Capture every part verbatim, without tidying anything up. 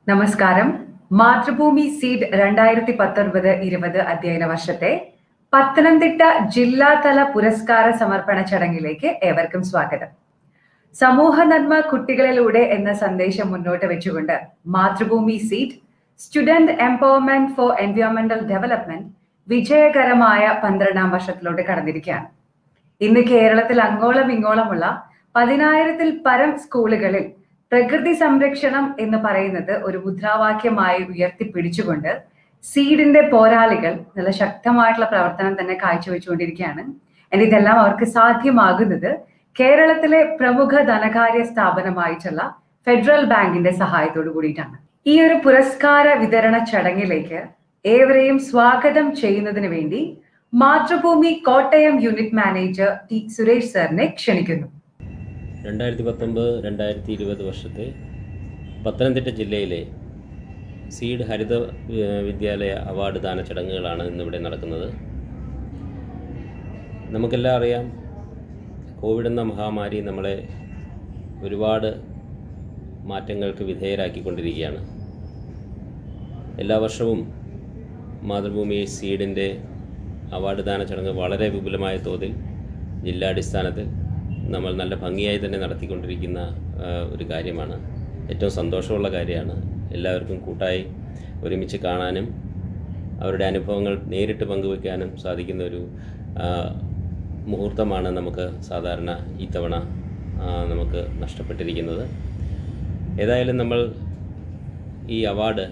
നമസ്കാരം. മാതൃഭൂമി സീഡ് രണ്ടായിരത്തി പത്തൊൻപത് ഇരുപത് അധ്യയന വർഷത്തെ പത്തനംതിട്ട ജില്ലാതല പുരസ്കാര സമർപ്പണ ചടങ്ങിലേക്ക് ഏവർക്കും സ്വാഗതം. സമൂഹ നന്മ കുട്ടികളിലൂടെ എന്ന സന്ദേശം മുന്നോട്ട് വെച്ചുകൊണ്ട് Mathrubhumi SEED student empowerment for എൻവയോൺമെന്റൽ ഡെവലപ്മെന്റ് വിജയകരമായ പന്ത്രണ്ടാം വർഷത്തിലോട്ട് കടന്നിരിക്കുകയാണ്. ഇന്ന് കേരളത്തിൽ അങ്ങോളം ഇങ്ങോളമുള്ള പതിനായിരത്തിൽ പരം സ്കൂളുകളിൽ പ്രകൃതി സംരക്ഷണം എന്ന് പറയുന്നത് ഒരു മുദ്രാവാക്യമായി ഉയർത്തിപ്പിടിച്ചുകൊണ്ട് സീഡിന്റെ പോരാളികൾ നല്ല ശക്തമായിട്ടുള്ള പ്രവർത്തനം തന്നെ കാഴ്ചവെച്ചുകൊണ്ടിരിക്കുകയാണ്. and ഇതെല്ലാം അവർക്ക് സാധ്യമാകുന്നത് കേരളത്തിലെ പ്രമുഖ ധനകാര്യ സ്ഥാപനമായിട്ടുള്ള ഫെഡറൽ ബാങ്കിന്റെ സഹായത്തോടു കൂടിയിട്ടാണ്. ഈ ഒരു പുരസ്കാര വിതരണ ചടങ്ങിലേക്ക് ഏവരെയും സ്വാഗതം ചെയ്യുന്നതിന് വേണ്ടി Mathrubhumi Kottayam unit manager T Suresh സാറിനെ ക്ഷണിക്കുന്നു. രണ്ടായിരത്തി പത്തൊമ്പത് രണ്ടായിരത്തി ഇരുപത് വർഷത്തെ പത്തനംതിട്ട ജില്ലയിലെ സീഡ് ഹരിത വിദ്യാലയ അവാർഡ് ദാന ചടങ്ങുകളാണ് ഇന്നിവിടെ നടക്കുന്നത്. നമുക്കെല്ലാം അറിയാം, കോവിഡ് എന്ന മഹാമാരി നമ്മളെ ഒരുപാട് മാറ്റങ്ങൾക്ക് വിധേയരാക്കിക്കൊണ്ടിരിക്കുകയാണ്. എല്ലാ വർഷവും മാതൃഭൂമി സീഡിൻ്റെ അവാർഡ് ദാന ചടങ്ങ് വളരെ വിപുലമായ തോതിൽ ജില്ലാടിസ്ഥാനത്തിൽ നമ്മൾ നല്ല ഭംഗിയായി തന്നെ നടത്തിക്കൊണ്ടിരിക്കുന്ന ഒരു കാര്യമാണ്. ഏറ്റവും സന്തോഷമുള്ള കാര്യമാണ്. എല്ലാവർക്കും കൂട്ടായി ഒരുമിച്ച് കാണാനും അവരുടെ അനുഭവങ്ങൾ നേരിട്ട് പങ്കുവയ്ക്കാനും സാധിക്കുന്ന ഒരു മുഹൂർത്തമാണ് നമുക്ക് സാധാരണ ഇത്തവണ നമുക്ക് നഷ്ടപ്പെട്ടിരിക്കുന്നത്. ഏതായാലും നമ്മൾ ഈ അവാർഡ്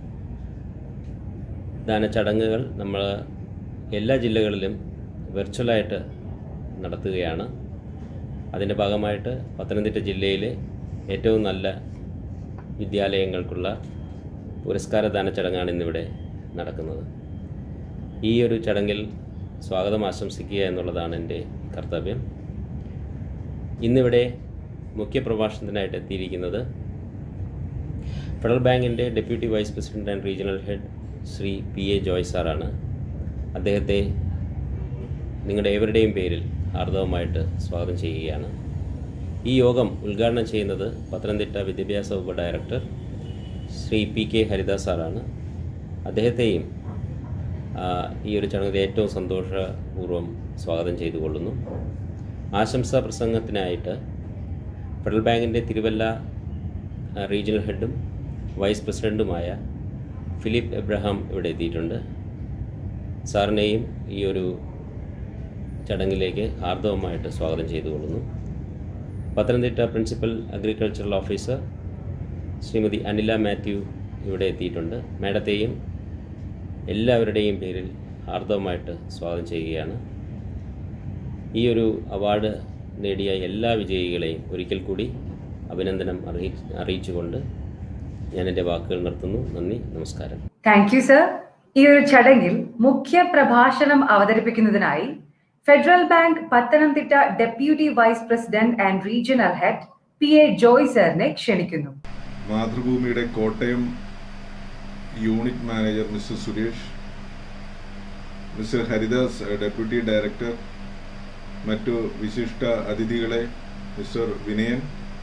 ദാന ചടങ്ങുകൾ നമ്മൾ എല്ലാ ജില്ലകളിലും വെർച്വലായിട്ട് നടത്തുകയാണ്. അതിൻ്റെ ഭാഗമായിട്ട് പത്തനംതിട്ട ജില്ലയിലെ ഏറ്റവും നല്ല വിദ്യാലയങ്ങൾക്കുള്ള പുരസ്കാരദാന ചടങ്ങാണ് ഇന്നിവിടെ നടക്കുന്നത്. ഈ ഒരു ചടങ്ങിൽ സ്വാഗതം ആശംസിക്കുക എന്നുള്ളതാണ് എൻ്റെ കർത്തവ്യം. ഇന്നിവിടെ മുഖ്യപ്രഭാഷണത്തിനായിട്ട് എത്തിയിരിക്കുന്നത് ഫെഡറൽ ബാങ്കിൻ്റെ deputy vice president and regional head Shri P A Joy സാറാണ്. അദ്ദേഹത്തെ നിങ്ങളുടെ ഏവരുടെയും പേരിൽ ഹാർദവമായിട്ട് സ്വാഗതം ചെയ്യുകയാണ്. ഈ യോഗം ഉദ്ഘാടനം ചെയ്യുന്നത് പത്തനംതിട്ട വിദ്യാഭ്യാസ വകുപ്പ് director Shri P K Haridas സാറാണ്. അദ്ദേഹത്തെയും ഈ ഒരു ചടങ്ങിൽ ഏറ്റവും സന്തോഷപൂർവ്വം സ്വാഗതം ചെയ്തുകൊള്ളുന്നു. ആശംസാ പ്രസംഗത്തിനായിട്ട് ഫെഡറൽ ബാങ്കിൻ്റെ തിരുവല്ല റീജിയണൽ ഹെഡും വൈസ് പ്രസിഡൻറ്റുമായ ഫിലിപ്പ് എബ്രഹാം ഇവിടെ എത്തിയിട്ടുണ്ട്. സാറിനെയും ഈ ഒരു ചടങ്ങിലേക്ക് ഹാർദവമായിട്ട് സ്വാഗതം ചെയ്തുകൊള്ളുന്നു. Pathanamthitta principal agricultural officer Shrimati Anila Mathew ഇവിടെ എത്തിയിട്ടുണ്ട്. മാഡത്തെയും എല്ലാവരുടെയും പേരിൽ ഹാർദവമായിട്ട് സ്വാഗതം ചെയ്യുകയാണ്. ഈ ഒരു അവാർഡ് നേടിയ എല്ലാ വിജയികളെയും ഒരിക്കൽ കൂടി അഭിനന്ദനം അറിയി അറിയിച്ചുകൊണ്ട് ഞാൻ എൻ്റെ വാക്കുകൾ നിർത്തുന്നു. നന്ദി, നമസ്കാരം. Thank you sir. ഈ ഒരു ചടങ്ങിൽ മുഖ്യ പ്രഭാഷണം അവതരിപ്പിക്കുന്നതിനായി federal bank Pathanamthitta deputy vice president and regional head P A Joy സാറിനെ ക്ഷണിക്കുന്നു. മാതൃഭൂമിയുടെ Kottayam unit manager mister Suresh, mister Haridas deputy director, മറ്റു വിശിഷ്ട അതിഥികളെ, മിസ്റ്റർ വിനയൻ,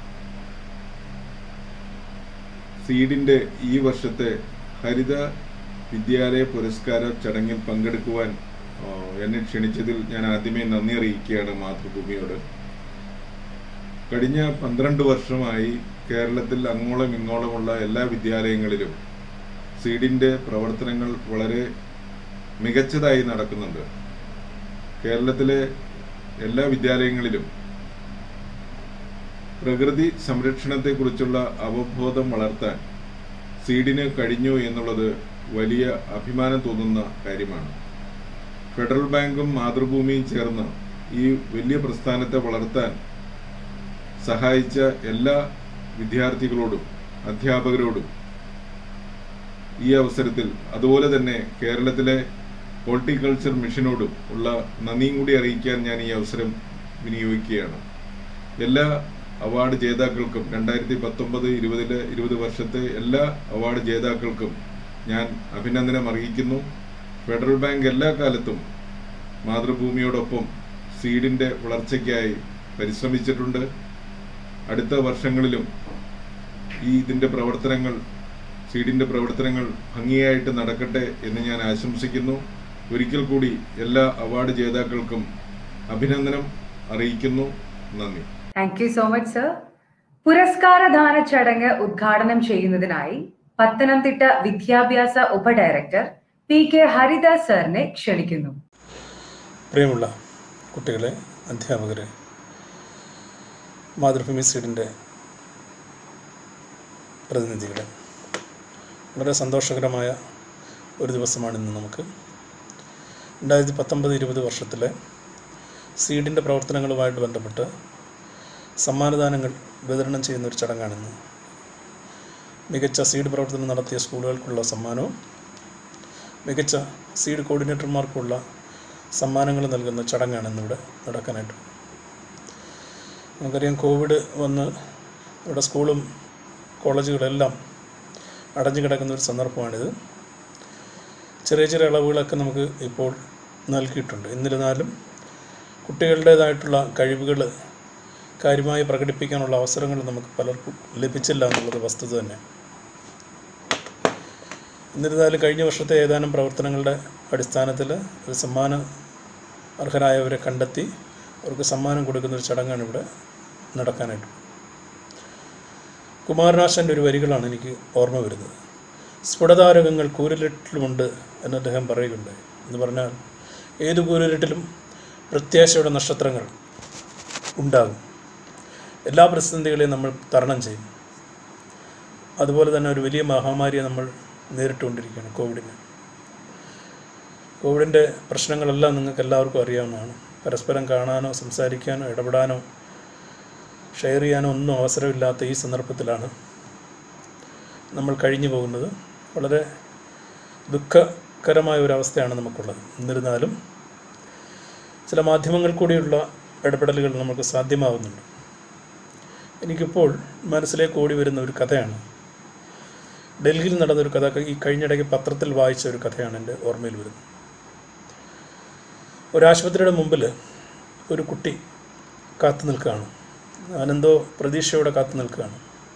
സീഡിന്റെ ഈ വർഷത്തെ ഹരിത വിദ്യാലയ പുരസ്കാര ചടങ്ങിൽ പങ്കെടുക്കുവാൻ എന്നെ ക്ഷണിച്ചതിൽ ഞാൻ ആദ്യമേ നന്ദി അറിയിക്കുകയാണ് മാതൃഭൂമിയോട്. കഴിഞ്ഞ പന്ത്രണ്ട് വർഷമായി കേരളത്തിൽ അങ്ങോളം ഇങ്ങോളമുള്ള എല്ലാ വിദ്യാലയങ്ങളിലും സീഡിന്റെ പ്രവർത്തനങ്ങൾ വളരെ മികച്ചതായി നടക്കുന്നുണ്ട്. കേരളത്തിലെ എല്ലാ വിദ്യാലയങ്ങളിലും പ്രകൃതി സംരക്ഷണത്തെക്കുറിച്ചുള്ള അവബോധം വളർത്താൻ സീഡിന് കഴിഞ്ഞു എന്നുള്ളത് വലിയ അഭിമാനം തോന്നുന്ന കാര്യമാണ്. ഫെഡറൽ ബാങ്കും മാതൃഭൂമിയും ചേർന്ന് ഈ വലിയ പ്രസ്ഥാനത്തെ വളർത്താൻ സഹായിച്ച എല്ലാ വിദ്യാർത്ഥികളോടും അധ്യാപകരോടും ഈ അവസരത്തിൽ, അതുപോലെ തന്നെ കേരളത്തിലെ ഹോർട്ടിക്കൾച്ചർ മിഷനോടും ഉള്ള നന്ദിയും കൂടി അറിയിക്കാൻ ഞാൻ ഈ അവസരം വിനിയോഗിക്കുകയാണ്. എല്ലാ അവാർഡ് ജേതാക്കൾക്കും, രണ്ടായിരത്തി പത്തൊമ്പത് ഇരുപതിലെ ഇരുപത് വർഷത്തെ എല്ലാ അവാർഡ് ജേതാക്കൾക്കും ഞാൻ അഭിനന്ദനം അറിയിക്കുന്നു. ഫെഡറൽ ബാങ്ക് എല്ലാ കാലത്തും മാതൃഭൂമിയോടൊപ്പം സീഡിന്റെ വളർച്ചയ്ക്കായി പരിശ്രമിച്ചിട്ടുണ്ട്. അടുത്ത വർഷങ്ങളിലും ഈ ഇതിന്റെ പ്രവർത്തനങ്ങൾ സീഡിൻ്റെ പ്രവർത്തനങ്ങൾ ഭംഗിയായിട്ട് നടക്കട്ടെ എന്ന് ഞാൻ ആശംസിക്കുന്നു. ഒരിക്കൽ കൂടി എല്ലാ അവാർഡ് ജേതാക്കൾക്കും അഭിനന്ദനം അറിയിക്കുന്നു. നന്ദി. Thank you so much sir. പുരസ്കാരദാന ചടങ്ങ് ഉദ്ഘാടനം ചെയ്യുന്നതിനായി പത്തനംതിട്ട വിദ്യാഭ്യാസ ഉപഡയറക്ടർ പി കെ ഹരിദാസ് സാറിനെ ക്ഷണിക്കുന്നു. പ്രിയമുള്ള കുട്ടികളെ, അധ്യാപകരെ, മാതൃഭൂമി സീഡിൻ്റെ പ്രതിനിധികളെ, വളരെ സന്തോഷകരമായ ഒരു ദിവസമാണ് ഇന്ന് നമുക്ക്. രണ്ടായിരത്തി പത്തൊമ്പത് ഇരുപത് വർഷത്തിലെ സീഡിൻ്റെ പ്രവർത്തനങ്ങളുമായിട്ട് ബന്ധപ്പെട്ട് സമ്മാനദാനങ്ങൾ വിതരണം ചെയ്യുന്ന ഒരു ചടങ്ങാണിന്ന്. മികച്ച സീഡ് പ്രവർത്തനം നടത്തിയ സ്കൂളുകൾക്കുള്ള സമ്മാനവും മികച്ച സീഡ് കോർഡിനേറ്റർമാർക്കുള്ള സമ്മാനങ്ങൾ നൽകുന്ന ചടങ്ങാണ് ഇന്നിവിടെ നടക്കാനായിട്ട്. നമുക്കറിയാം, കോവിഡ് വന്ന് ഇവിടെ സ്കൂളും കോളേജുകളെല്ലാം അടഞ്ഞു കിടക്കുന്ന ഒരു സന്ദർഭമാണിത്. ചെറിയ ചെറിയ ഇളവുകളൊക്കെ നമുക്ക് ഇപ്പോൾ നൽകിയിട്ടുണ്ട്. എന്നിരുന്നാലും കുട്ടികളുടേതായിട്ടുള്ള കഴിവുകൾ കാര്യമായി പ്രകടിപ്പിക്കാനുള്ള അവസരങ്ങൾ നമുക്ക് പലർക്കും ലഭിച്ചില്ല എന്നുള്ളത് വസ്തുത തന്നെ. എന്നിരുന്നാലും കഴിഞ്ഞ വർഷത്തെ ഏതാനും പ്രവർത്തനങ്ങളുടെ അടിസ്ഥാനത്തിൽ ഒരു സമ്മാന അർഹരായവരെ കണ്ടെത്തി അവർക്ക് സമ്മാനം കൊടുക്കുന്നൊരു ചടങ്ങാണ് ഇവിടെ നടക്കാനായിട്ട്. കുമാരനാശാൻ്റെ ഒരു വരികളാണ് എനിക്ക് ഓർമ്മ വരുന്നത്. സ്ഫുടതാരകങ്ങൾ കൂരിരുട്ടിലുമുണ്ട് എന്ന് അദ്ദേഹം പറയുകയുണ്ടായി. എന്ന് പറഞ്ഞാൽ ഏത് കൂരിരുട്ടിലും പ്രത്യാശയുടെ നക്ഷത്രങ്ങൾ ഉണ്ടാകും. എല്ലാ പ്രതിസന്ധികളെയും നമ്മൾ തരണം ചെയ്യും. അതുപോലെ തന്നെ ഒരു വലിയ മഹാമാരിയെ നമ്മൾ നേരിട്ടുകൊണ്ടിരിക്കുകയാണ്, കോവിഡിനെ. കോവിഡിൻ്റെ പ്രശ്നങ്ങളെല്ലാം നിങ്ങൾക്ക് എല്ലാവർക്കും അറിയാവുന്നതാണ്. പരസ്പരം കാണാനോ സംസാരിക്കാനോ ഇടപെടാനോ ഷെയർ ചെയ്യാനോ ഒന്നും അവസരമില്ലാത്ത ഈ സന്ദർഭത്തിലാണ് നമ്മൾ കഴിഞ്ഞു പോകുന്നത്. വളരെ ദുഃഖകരമായ ഒരവസ്ഥയാണ് നമുക്കുള്ളത്. എന്നിരുന്നാലും ചില മാധ്യമങ്ങൾ കൂടിയുള്ള ഇടപെടലുകൾ നമുക്ക് സാധ്യമാകുന്നുണ്ട്. എനിക്കിപ്പോൾ മനസ്സിലേക്ക് ഓടി വരുന്ന ഒരു കഥയാണ്. ഡൽഹിയിൽ നടന്നൊരു കഥ. ഈ കഴിഞ്ഞിടയ്ക്ക് പത്രത്തിൽ വായിച്ച ഒരു കഥയാണ് എൻ്റെ ഓർമ്മയിൽ വരുന്നത്. ഒരാശുപത്രിയുടെ മുമ്പിൽ ഒരു കുട്ടി കാത്തു നിൽക്കുകയാണ്. അവനെന്തോ പ്രതീക്ഷയോടെ കാത്തു നിൽക്കുകയാണ്.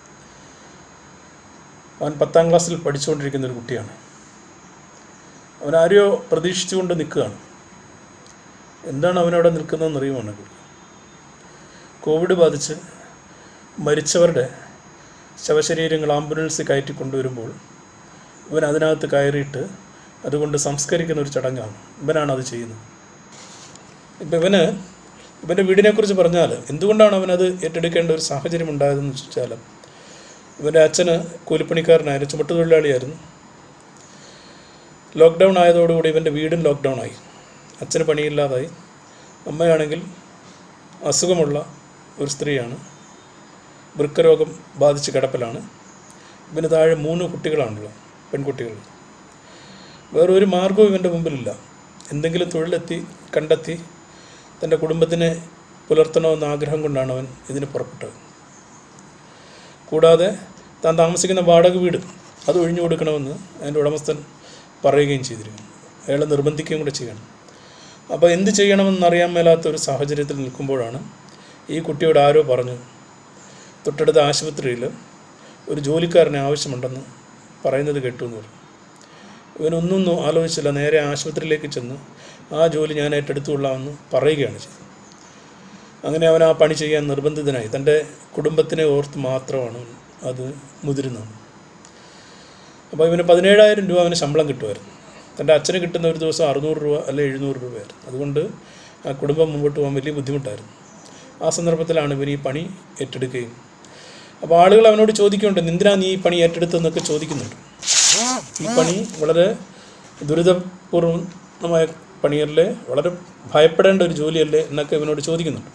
അവൻ പത്താം ക്ലാസ്സിൽ പഠിച്ചുകൊണ്ടിരിക്കുന്ന ഒരു കുട്ടിയാണ്. അവൻ ആരെയോ പ്രതീക്ഷിച്ചുകൊണ്ട് നിൽക്കുകയാണ്. എന്താണ് അവനവിടെ നിൽക്കുന്നതെന്ന് അറിയുവാണ്. കോവിഡ് ബാധിച്ച് മരിച്ചവരുടെ ശവശരീരങ്ങൾ ആംബുലൻസിൽ കയറ്റി കൊണ്ടുവരുമ്പോൾ ഇവൻ അതിനകത്ത് കയറിയിട്ട് അതുകൊണ്ട് സംസ്കരിക്കുന്ന ഒരു ചടങ്ങാണ്. ഇവനാണ് അത് ചെയ്യുന്നത്. ഇപ്പം ഇവന് ഇവൻ്റെ വീടിനെക്കുറിച്ച് പറഞ്ഞാൽ എന്തുകൊണ്ടാണ് അവനത് ഏറ്റെടുക്കേണ്ട ഒരു സാഹചര്യം ഉണ്ടായതെന്ന് ചോദിച്ചാൽ, ഇവൻ്റെ അച്ഛന് കൂലിപ്പണിക്കാരനായിരുന്നു, ചുമട്ടുതൊഴിലാളിയായിരുന്നു. ലോക്ക്ഡൗൺ ആയതോടുകൂടി ഇവൻ്റെ വീടും ലോക്ക്ഡൗൺ ആയി. അച്ഛന് പണിയില്ലാതായി. അമ്മയാണെങ്കിൽ അസുഖമുള്ള ഒരു സ്ത്രീയാണ്. വൃക്കരോഗം ബാധിച്ച് കിടപ്പിലാണ്. ഇവന് താഴെ മൂന്ന് കുട്ടികളാണല്ലോ, പെൺകുട്ടികൾ. വേറൊരു മാർഗവും ഇവൻ്റെ മുമ്പിലില്ല. എന്തെങ്കിലും തൊഴിലെത്തി കണ്ടെത്തി തൻ്റെ കുടുംബത്തിനെ പുലർത്തണമെന്ന ആഗ്രഹം കൊണ്ടാണ് അവൻ ഇതിന് പുറപ്പെട്ടത്. കൂടാതെ താൻ താമസിക്കുന്ന വാടക വീട് അത് ഒഴിഞ്ഞു കൊടുക്കണമെന്ന് അതിൻ്റെ ഉടമസ്ഥൻ പറയുകയും ചെയ്തിരിക്കുന്നു. അയാളെ നിർബന്ധിക്കുകയും കൂടെ ചെയ്യണം. അപ്പോൾ എന്ത് ചെയ്യണമെന്നറിയാൻ മേലാത്ത ഒരു സാഹചര്യത്തിൽ നിൽക്കുമ്പോഴാണ് ഈ കുട്ടിയോട് ആരോ പറഞ്ഞു, തൊട്ടടുത്ത ആശുപത്രിയിൽ ഒരു ജോലിക്കാരനെ ആവശ്യമുണ്ടെന്ന് പറയുന്നത് കേട്ടു എന്ന് പറഞ്ഞു. ഇവനൊന്നും ആലോചിച്ചില്ല, നേരെ ആശുപത്രിയിലേക്ക് ചെന്ന് ആ ജോലി ഞാൻ ഏറ്റെടുത്തുകൊള്ളാമെന്ന് പറയുകയാണ് ചെയ്തത്. അങ്ങനെ അവൻ ആ പണി ചെയ്യാൻ നിർബന്ധിതനായി. തൻ്റെ കുടുംബത്തിനെ ഓർത്ത് മാത്രമാണ് അത് മുതിരുന്നത്. അപ്പോൾ ഇവന് പതിനേഴായിരം രൂപ അവന് ശമ്പളം കിട്ടുമായിരുന്നു. തൻ്റെ അച്ഛന് കിട്ടുന്ന ഒരു ദിവസം അറുന്നൂറ് രൂപ അല്ലെ എഴുന്നൂറ് രൂപയായിരുന്നു. അതുകൊണ്ട് ആ കുടുംബം മുമ്പോട്ട് പോകാൻ വലിയ ബുദ്ധിമുട്ടായിരുന്നു. ആ സന്ദർഭത്തിലാണ് ഇവൻ ഈ പണി ഏറ്റെടുക്കുകയും. അപ്പോൾ ആളുകൾ അവനോട് ചോദിക്കുന്നുണ്ട്, എന്തിനാണ് നീ ഈ പണി ഏറ്റെടുത്തതെന്നൊക്കെ ചോദിക്കുന്നുണ്ട്. ഈ പണി വളരെ ദുരിതപൂർവമായ പണിയല്ലേ, വളരെ ഭയപ്പെടേണ്ട ഒരു ജോലിയല്ലേ എന്നൊക്കെ ഇവനോട് ചോദിക്കുന്നുണ്ട്.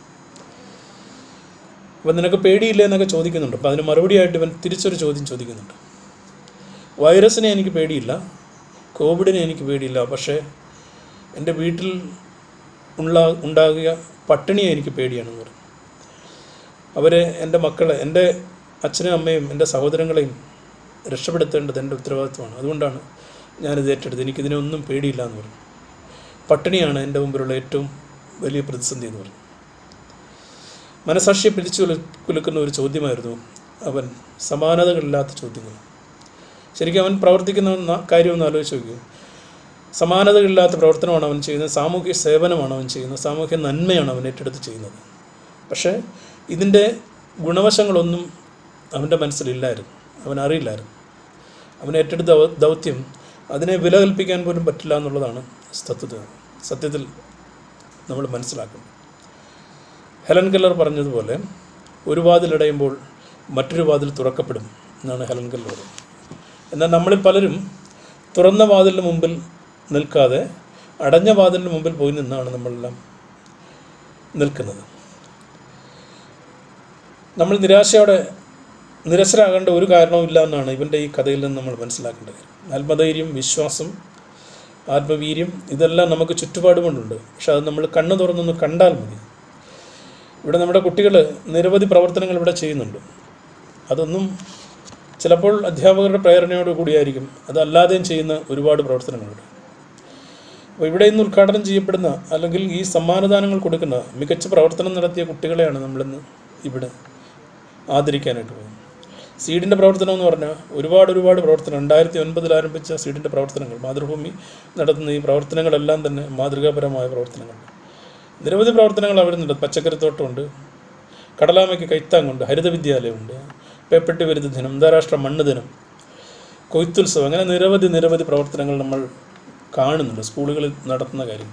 അപ്പം നിനക്ക് പേടിയില്ലേ എന്നൊക്കെ ചോദിക്കുന്നുണ്ട്. അപ്പോൾ അതിന് മറുപടിയായിട്ട് ഇവൻ തിരിച്ചൊരു ചോദ്യം ചോദിക്കുന്നുണ്ട്. വൈറസിനെ എനിക്ക് പേടിയില്ല, കോവിഡിനെ എനിക്ക് പേടിയില്ല, പക്ഷേ എൻ്റെ വീട്ടിൽ ഉള്ള ഉണ്ടാകുക പട്ടിണിയെ എനിക്ക് പേടിയാണെന്ന് പറഞ്ഞു. അവരെ, എൻ്റെ മക്കളെ, എൻ്റെ അച്ഛനും അമ്മയും എൻ്റെ സഹോദരങ്ങളെയും രക്ഷപ്പെടുത്തേണ്ടത് എൻ്റെ ഉത്തരവാദിത്വമാണ്. അതുകൊണ്ടാണ് ഞാനിത് ഏറ്റെടുത്തത്. എനിക്കിതിനൊന്നും പേടിയില്ല എന്ന് പറഞ്ഞു. പട്ടിണിയാണ് എൻ്റെ മുമ്പിലുള്ള ഏറ്റവും വലിയ പ്രതിസന്ധി എന്ന് പറഞ്ഞു. മനസാക്ഷിയെ പിടിച്ചു കുലുക്കുന്ന ഒരു ചോദ്യമായിരുന്നു അവൻ. സമാനതകളില്ലാത്ത ചോദ്യങ്ങൾ. ശരിക്കും അവൻ പ്രവർത്തിക്കുന്ന കാര്യമൊന്ന് ആലോചിച്ച് നോക്കൂ. സമാനതകളില്ലാത്ത പ്രവർത്തനമാണ് അവൻ ചെയ്യുന്നത്, സാമൂഹ്യ സേവനമാണ് അവൻ ചെയ്യുന്നത്, സാമൂഹ്യ നന്മയാണ് അവൻ ഏറ്റെടുത്ത് ചെയ്യുന്നത്. പക്ഷേ ഇതിൻ്റെ ഗുണവശങ്ങളൊന്നും അവൻ്റെ മനസ്സിലില്ലായിരുന്നു, അവൻ അറിയില്ലായിരുന്നു. അവൻ ഏറ്റെടുത്ത ദൗത്യം അതിനെ വില കൽപ്പിക്കാൻ പോലും പറ്റില്ല എന്നുള്ളതാണ് സത്യത്തിൽ സത്യത്തിൽ നമ്മൾ മനസ്സിലാക്കുന്നത്. ഹെലൻ കെല്ലർ പറഞ്ഞതുപോലെ ഒരു വാതിലടയുമ്പോൾ മറ്റൊരു വാതിൽ തുറക്കപ്പെടും എന്നാണ് ഹെലൻ കെല്ലർ പറയുന്നത്. എന്നാൽ നമ്മളിൽ പലരും തുറന്ന വാതിലിന് മുമ്പിൽ നിൽക്കാതെ അടഞ്ഞ വാതിലിന് മുമ്പിൽ പോയി നിന്നാണ് നമ്മളെല്ലാം നിൽക്കുന്നത്. നമ്മൾ നിരാശയോടെ നിരസരാകേണ്ട ഒരു കാരണവുമില്ല എന്നാണ് ഇവൻ്റെ ഈ കഥയിൽ നിന്ന് നമ്മൾ മനസ്സിലാക്കേണ്ടത്. ആത്മധൈര്യം, വിശ്വാസം, ആത്മവീര്യം ഇതെല്ലാം നമുക്ക് ചുറ്റുപാടുകൊണ്ടുണ്ട്. പക്ഷെ അത് നമ്മൾ കണ്ണു തുറന്നൊന്ന് കണ്ടാൽ മതി. ഇവിടെ നമ്മുടെ കുട്ടികൾ നിരവധി പ്രവർത്തനങ്ങൾ ഇവിടെ ചെയ്യുന്നുണ്ട്. അതൊന്നും ചിലപ്പോൾ അധ്യാപകരുടെ പ്രേരണയോട് കൂടിയായിരിക്കും, അതല്ലാതെയും ചെയ്യുന്ന ഒരുപാട് പ്രവർത്തനങ്ങളുണ്ട്. അപ്പോൾ ഇവിടെ ഇന്ന് ഉദ്ഘാടനം ചെയ്യപ്പെടുന്ന അല്ലെങ്കിൽ ഈ സമ്മാനദാനങ്ങൾ കൊടുക്കുന്ന മികച്ച പ്രവർത്തനം നടത്തിയ കുട്ടികളെയാണ് നമ്മളിന്ന് ഇവിടെ ആദരിക്കാനായിട്ട് പോകുന്നത്. സീഡിൻ്റെ പ്രവർത്തനം എന്ന് പറഞ്ഞാൽ ഒരുപാട് ഒരുപാട് പ്രവർത്തനം രണ്ടായിരത്തി ഒൻപതിൽ ആരംഭിച്ച സീഡിൻ്റെ പ്രവർത്തനങ്ങൾ, മാതൃഭൂമി നടത്തുന്ന ഈ പ്രവർത്തനങ്ങളെല്ലാം തന്നെ മാതൃകാപരമായ പ്രവർത്തനങ്ങൾ. നിരവധി പ്രവർത്തനങ്ങൾ അവിടെ നിന്നുണ്ട്. പച്ചക്കറിത്തോട്ടമുണ്ട്, കടലാമയ്ക്ക് കൈത്താങ്ങുണ്ട്, ഹരിത വിദ്യാലയമുണ്ട്, പേപ്പട്ടി വിരുദ്ധ ദിനം, അന്താരാഷ്ട്ര മണ്ണ് ദിനം, കൊയ്ത്തുത്സവം, അങ്ങനെ നിരവധി നിരവധി പ്രവർത്തനങ്ങൾ നമ്മൾ കാണുന്നുണ്ട് സ്കൂളുകളിൽ നടത്തുന്ന കാര്യം.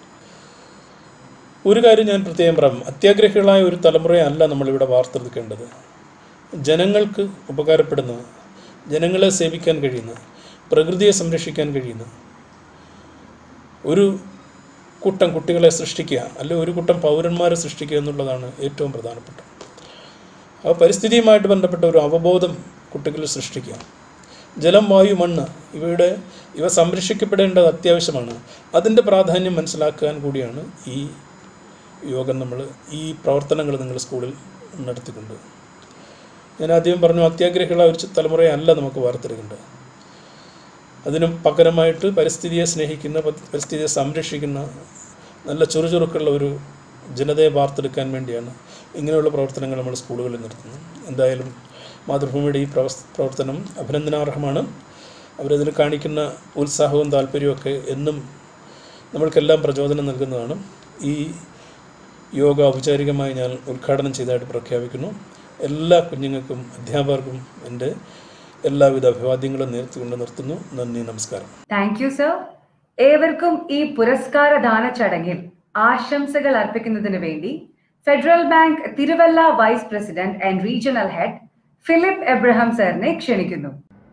ഒരു കാര്യം ഞാൻ പ്രത്യേകം പറയാം, അത്യാഗ്രഹികളായ ഒരു തലമുറയെ അല്ല നമ്മളിവിടെ വാർത്തെടുക്കേണ്ടത്. ജനങ്ങൾക്ക് ഉപകാരപ്പെടുന്ന, ജനങ്ങളെ സേവിക്കാൻ കഴിയുന്ന, പ്രകൃതിയെ സംരക്ഷിക്കാൻ കഴിയുന്ന ഒരു കൂട്ടം കുട്ടികളെ സൃഷ്ടിക്കുക, അല്ലെങ്കിൽ ഒരു കൂട്ടം പൗരന്മാരെ സൃഷ്ടിക്കുക എന്നുള്ളതാണ് ഏറ്റവും പ്രധാനപ്പെട്ട. ആ പരിസ്ഥിതിയുമായിട്ട് ബന്ധപ്പെട്ട ഒരു അവബോധം കുട്ടികളിൽ സൃഷ്ടിക്കുക. ജലം, വായു, മണ്ണ് ഇവയുടെ ഇവ സംരക്ഷിക്കപ്പെടേണ്ടത് അത്യാവശ്യമാണ്. അതിൻ്റെ പ്രാധാന്യം മനസ്സിലാക്കാൻ കൂടിയാണ് ഈ യോഗം, നമ്മൾ ഈ പ്രവർത്തനങ്ങൾ നിങ്ങൾ സ്കൂളിൽ നടത്തിക്കൊണ്ട്. ഞാൻ ആദ്യം പറഞ്ഞു, അത്യാഗ്രഹികളായ ഒരു തലമുറയെ അല്ല നമുക്ക് വാർത്തെടുക്കേണ്ടത്. അതിനും പകരമായിട്ട് പരിസ്ഥിതിയെ സ്നേഹിക്കുന്ന, പരിസ്ഥിതിയെ സംരക്ഷിക്കുന്ന നല്ല ചുറുചുറുക്കുള്ള ഒരു ജനതയെ വാർത്തെടുക്കാൻ വേണ്ടിയാണ് ഇങ്ങനെയുള്ള പ്രവർത്തനങ്ങൾ നമ്മൾ സ്കൂളുകളിൽ നടത്തുന്നത്. എന്തായാലും മാതൃഭൂമിയുടെ ഈ പ്രവർത്തനം അഭിനന്ദനാർഹമാണ്. അവരതിൽ കാണിക്കുന്ന ഉത്സാഹവും താല്പര്യവുമൊക്കെ എന്നും നമ്മൾക്കെല്ലാം പ്രചോദനം നൽകുന്നതാണ്. ഈ യോഗ ഔപചാരികമായി ഞാൻ ഉദ്ഘാടനം ചെയ്തതായിട്ട് പ്രഖ്യാപിക്കുന്നു. എല്ലാ കുഞ്ഞുങ്ങൾക്കും അധ്യാപകർക്കും എൻ്റെ എല്ലാവിധ അഭിവാദ്യങ്ങളും നേർത്തുകൊണ്ട് നിർത്തുന്നു. നന്ദി, നമസ്കാരം. Thank you sir. ഏവർക്കും ഈ പുരസ്കാരദാന ചടങ്ങിൽ ആശംസകൾ അർപ്പിക്കുന്നതിന് വേണ്ടി federal bank Thiruvalla vice president and regional head Philip Abraham സാറിനെ ക്ഷണിക്കുന്നു.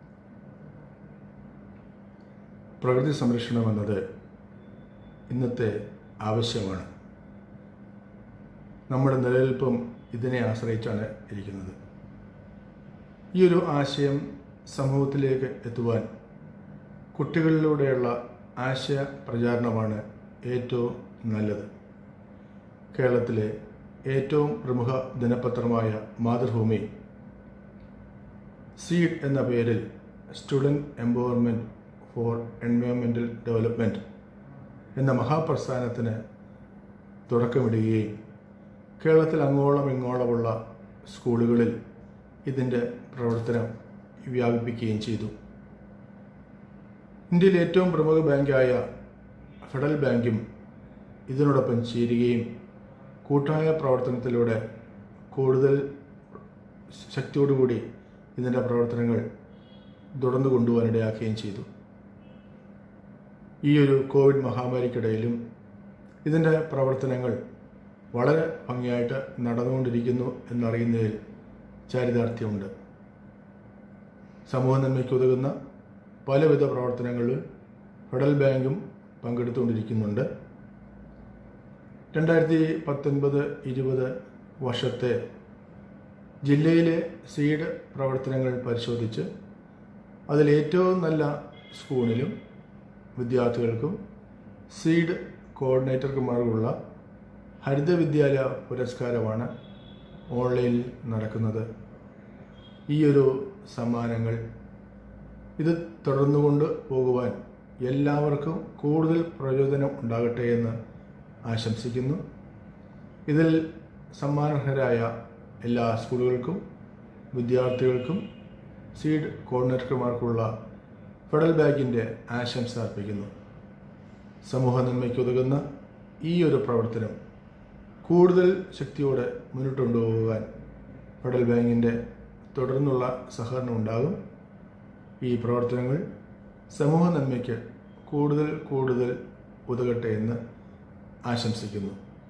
പ്രകൃതി സംരക്ഷണം എന്നത് ഇന്നത്തെ ആവശ്യമാണ്. നമ്മുടെ നിലനിൽപ്പും ഇതിനെ ആശ്രയിച്ചാണ് ഇരിക്കുന്നത്. ഈ ഒരു ആശയം സമൂഹത്തിലേക്ക് എത്തുവാൻ കുട്ടികളിലൂടെയുള്ള ആശയ പ്രചാരണമാണ് ഏറ്റവും നല്ലത്. കേരളത്തിലെ ഏറ്റവും പ്രമുഖ ദിനപത്രമായ മാതൃഭൂമി സീഡ് എന്ന പേരിൽ student empowerment for environmental development എന്ന മഹാപ്രസ്ഥാനത്തിന് തുടക്കമിടുകയും കേരളത്തിൽ അങ്ങോളം ഇങ്ങോളമുള്ള സ്കൂളുകളിൽ ഇതിൻ്റെ പ്രവർത്തനം വ്യാപിപ്പിക്കുകയും ചെയ്തു. ഇന്ത്യയിലെ ഏറ്റവും പ്രമുഖ ബാങ്കായ ഫെഡറൽ ബാങ്കും ഇതിനോടൊപ്പം ചേരുകയും കൂട്ടായ പ്രവർത്തനത്തിലൂടെ കൂടുതൽ ശക്തിയോടുകൂടി ഇതിൻ്റെ പ്രവർത്തനങ്ങൾ തുടർന്നു കൊണ്ടുപോകാനിടയാക്കുകയും ചെയ്തു. ഈ ഒരു കോവിഡ് മഹാമാരിക്കിടയിലും ഇതിൻ്റെ പ്രവർത്തനങ്ങൾ വളരെ ഭംഗിയായിട്ട് നടന്നുകൊണ്ടിരിക്കുന്നു എന്നറിയുന്നതിൽ ചാരിതാർത്ഥ്യമുണ്ട്. സമൂഹ നന്മയ്ക്ക് ഉതകുന്ന പലവിധ പ്രവർത്തനങ്ങളിൽ ഫെഡറൽ ബാങ്കും പങ്കെടുത്തുകൊണ്ടിരിക്കുന്നുണ്ട്. രണ്ടായിരത്തി പത്തൊൻപത് ഇരുപത് വർഷത്തെ ജില്ലയിലെ സീഡ് പ്രവർത്തനങ്ങൾ പരിശോധിച്ച് അതിലേറ്റവും നല്ല സ്കൂളിലും വിദ്യാർത്ഥികൾക്കും സീഡ് കോർഡിനേറ്റർക്കുമാർക്കുള്ള ഹരിത വിദ്യാലയ പുരസ്കാരമാണ് ഓൺലൈനിൽ നടക്കുന്നത്. ഈ ഒരു സമ്മാനങ്ങൾ ഇത് തുടർന്നുകൊണ്ട് പോകുവാൻ എല്ലാവർക്കും കൂടുതൽ പ്രചോദനം ഉണ്ടാകട്ടെ എന്ന് ആശംസിക്കുന്നു. ഇതിൽ സമ്മാനാർഹരായ എല്ലാ സ്കൂളുകൾക്കും വിദ്യാർത്ഥികൾക്കും സീഡ് കോർഡിനേറ്റർമാർക്കുള്ള ഫെഡറൽ ബാങ്കിൻ്റെ ആശംസ അർപ്പിക്കുന്നു. സമൂഹ നന്മയ്ക്കുതകുന്ന ഈ ഒരു പ്രവർത്തനം കൂടുതൽ ശക്തിയോടെ മുന്നോട്ട് കൊണ്ടുപോകാൻ ഫെഡറൽ ബാങ്കിൻ്റെ തുടർന്നുള്ള സഹകരണം ഉണ്ടാകും. ഈ പ്രവർത്തനങ്ങൾ സമൂഹ നന്മയ്ക്ക് കൂടുതൽ കൂടുതൽ ഉതകട്ടെ എന്ന് ആശംസിക്കുന്നു.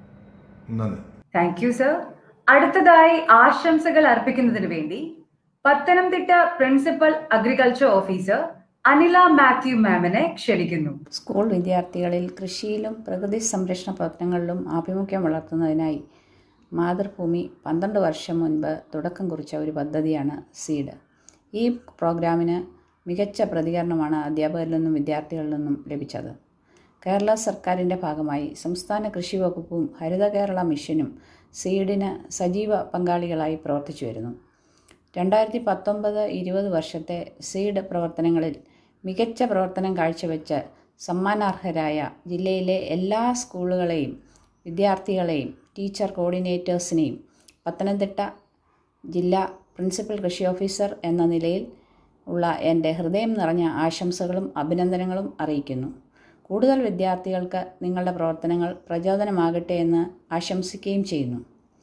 നന്ദി. Thank you sir. അടുത്തതായി ആശംസകൾ അർപ്പിക്കുന്നതിന് വേണ്ടി Pathanamthitta principal agriculture officer Anila Mathew മാമിനെ ക്ഷണിക്കുന്നു. സ്കൂൾ വിദ്യാർത്ഥികളിൽ കൃഷിയിലും പ്രകൃതി സംരക്ഷണ പ്രവർത്തനങ്ങളിലും ആഭിമുഖ്യം വളർത്തുന്നതിനായി മാതൃഭൂമി പന്ത്രണ്ട് വർഷം മുൻപ് തുടക്കം കുറിച്ച ഒരു പദ്ധതിയാണ് സീഡ്. ഈ പ്രോഗ്രാമിന് മികച്ച പ്രതികരണമാണ് അധ്യാപകരിൽ നിന്നും വിദ്യാർത്ഥികളിൽ നിന്നും ലഭിച്ചത്. കേരള സർക്കാരിൻ്റെ ഭാഗമായി സംസ്ഥാന കൃഷി വകുപ്പും ഹരിത കേരള മിഷനും സീഡിന് സജീവ പങ്കാളികളായി പ്രവർത്തിച്ചു വരുന്നു. രണ്ടായിരത്തി പത്തൊമ്പത് ഇരുപത് വർഷത്തെ സീഡ് പ്രവർത്തനങ്ങളിൽ മികച്ച പ്രവർത്തനം കാഴ്ചവെച്ച് സമ്മാനാർഹരായ ജില്ലയിലെ എല്ലാ സ്കൂളുകളെയും വിദ്യാർത്ഥികളെയും ടീച്ചർ കോർഡിനേറ്റേഴ്സിനെയും പത്തനംതിട്ട ജില്ലാ പ്രിൻസിപ്പൽ കൃഷി ഓഫീസർ എന്ന നിലയിൽ ഉള്ള എൻ്റെ ഹൃദയം നിറഞ്ഞ ആശംസകളും അഭിനന്ദനങ്ങളും അറിയിക്കുന്നു. കൂടുതൽ വിദ്യാർത്ഥികൾക്ക് നിങ്ങളുടെ പ്രവർത്തനങ്ങൾ പ്രചോദനമാകട്ടെ എന്ന് ആശംസിക്കുകയും ചെയ്യുന്നു.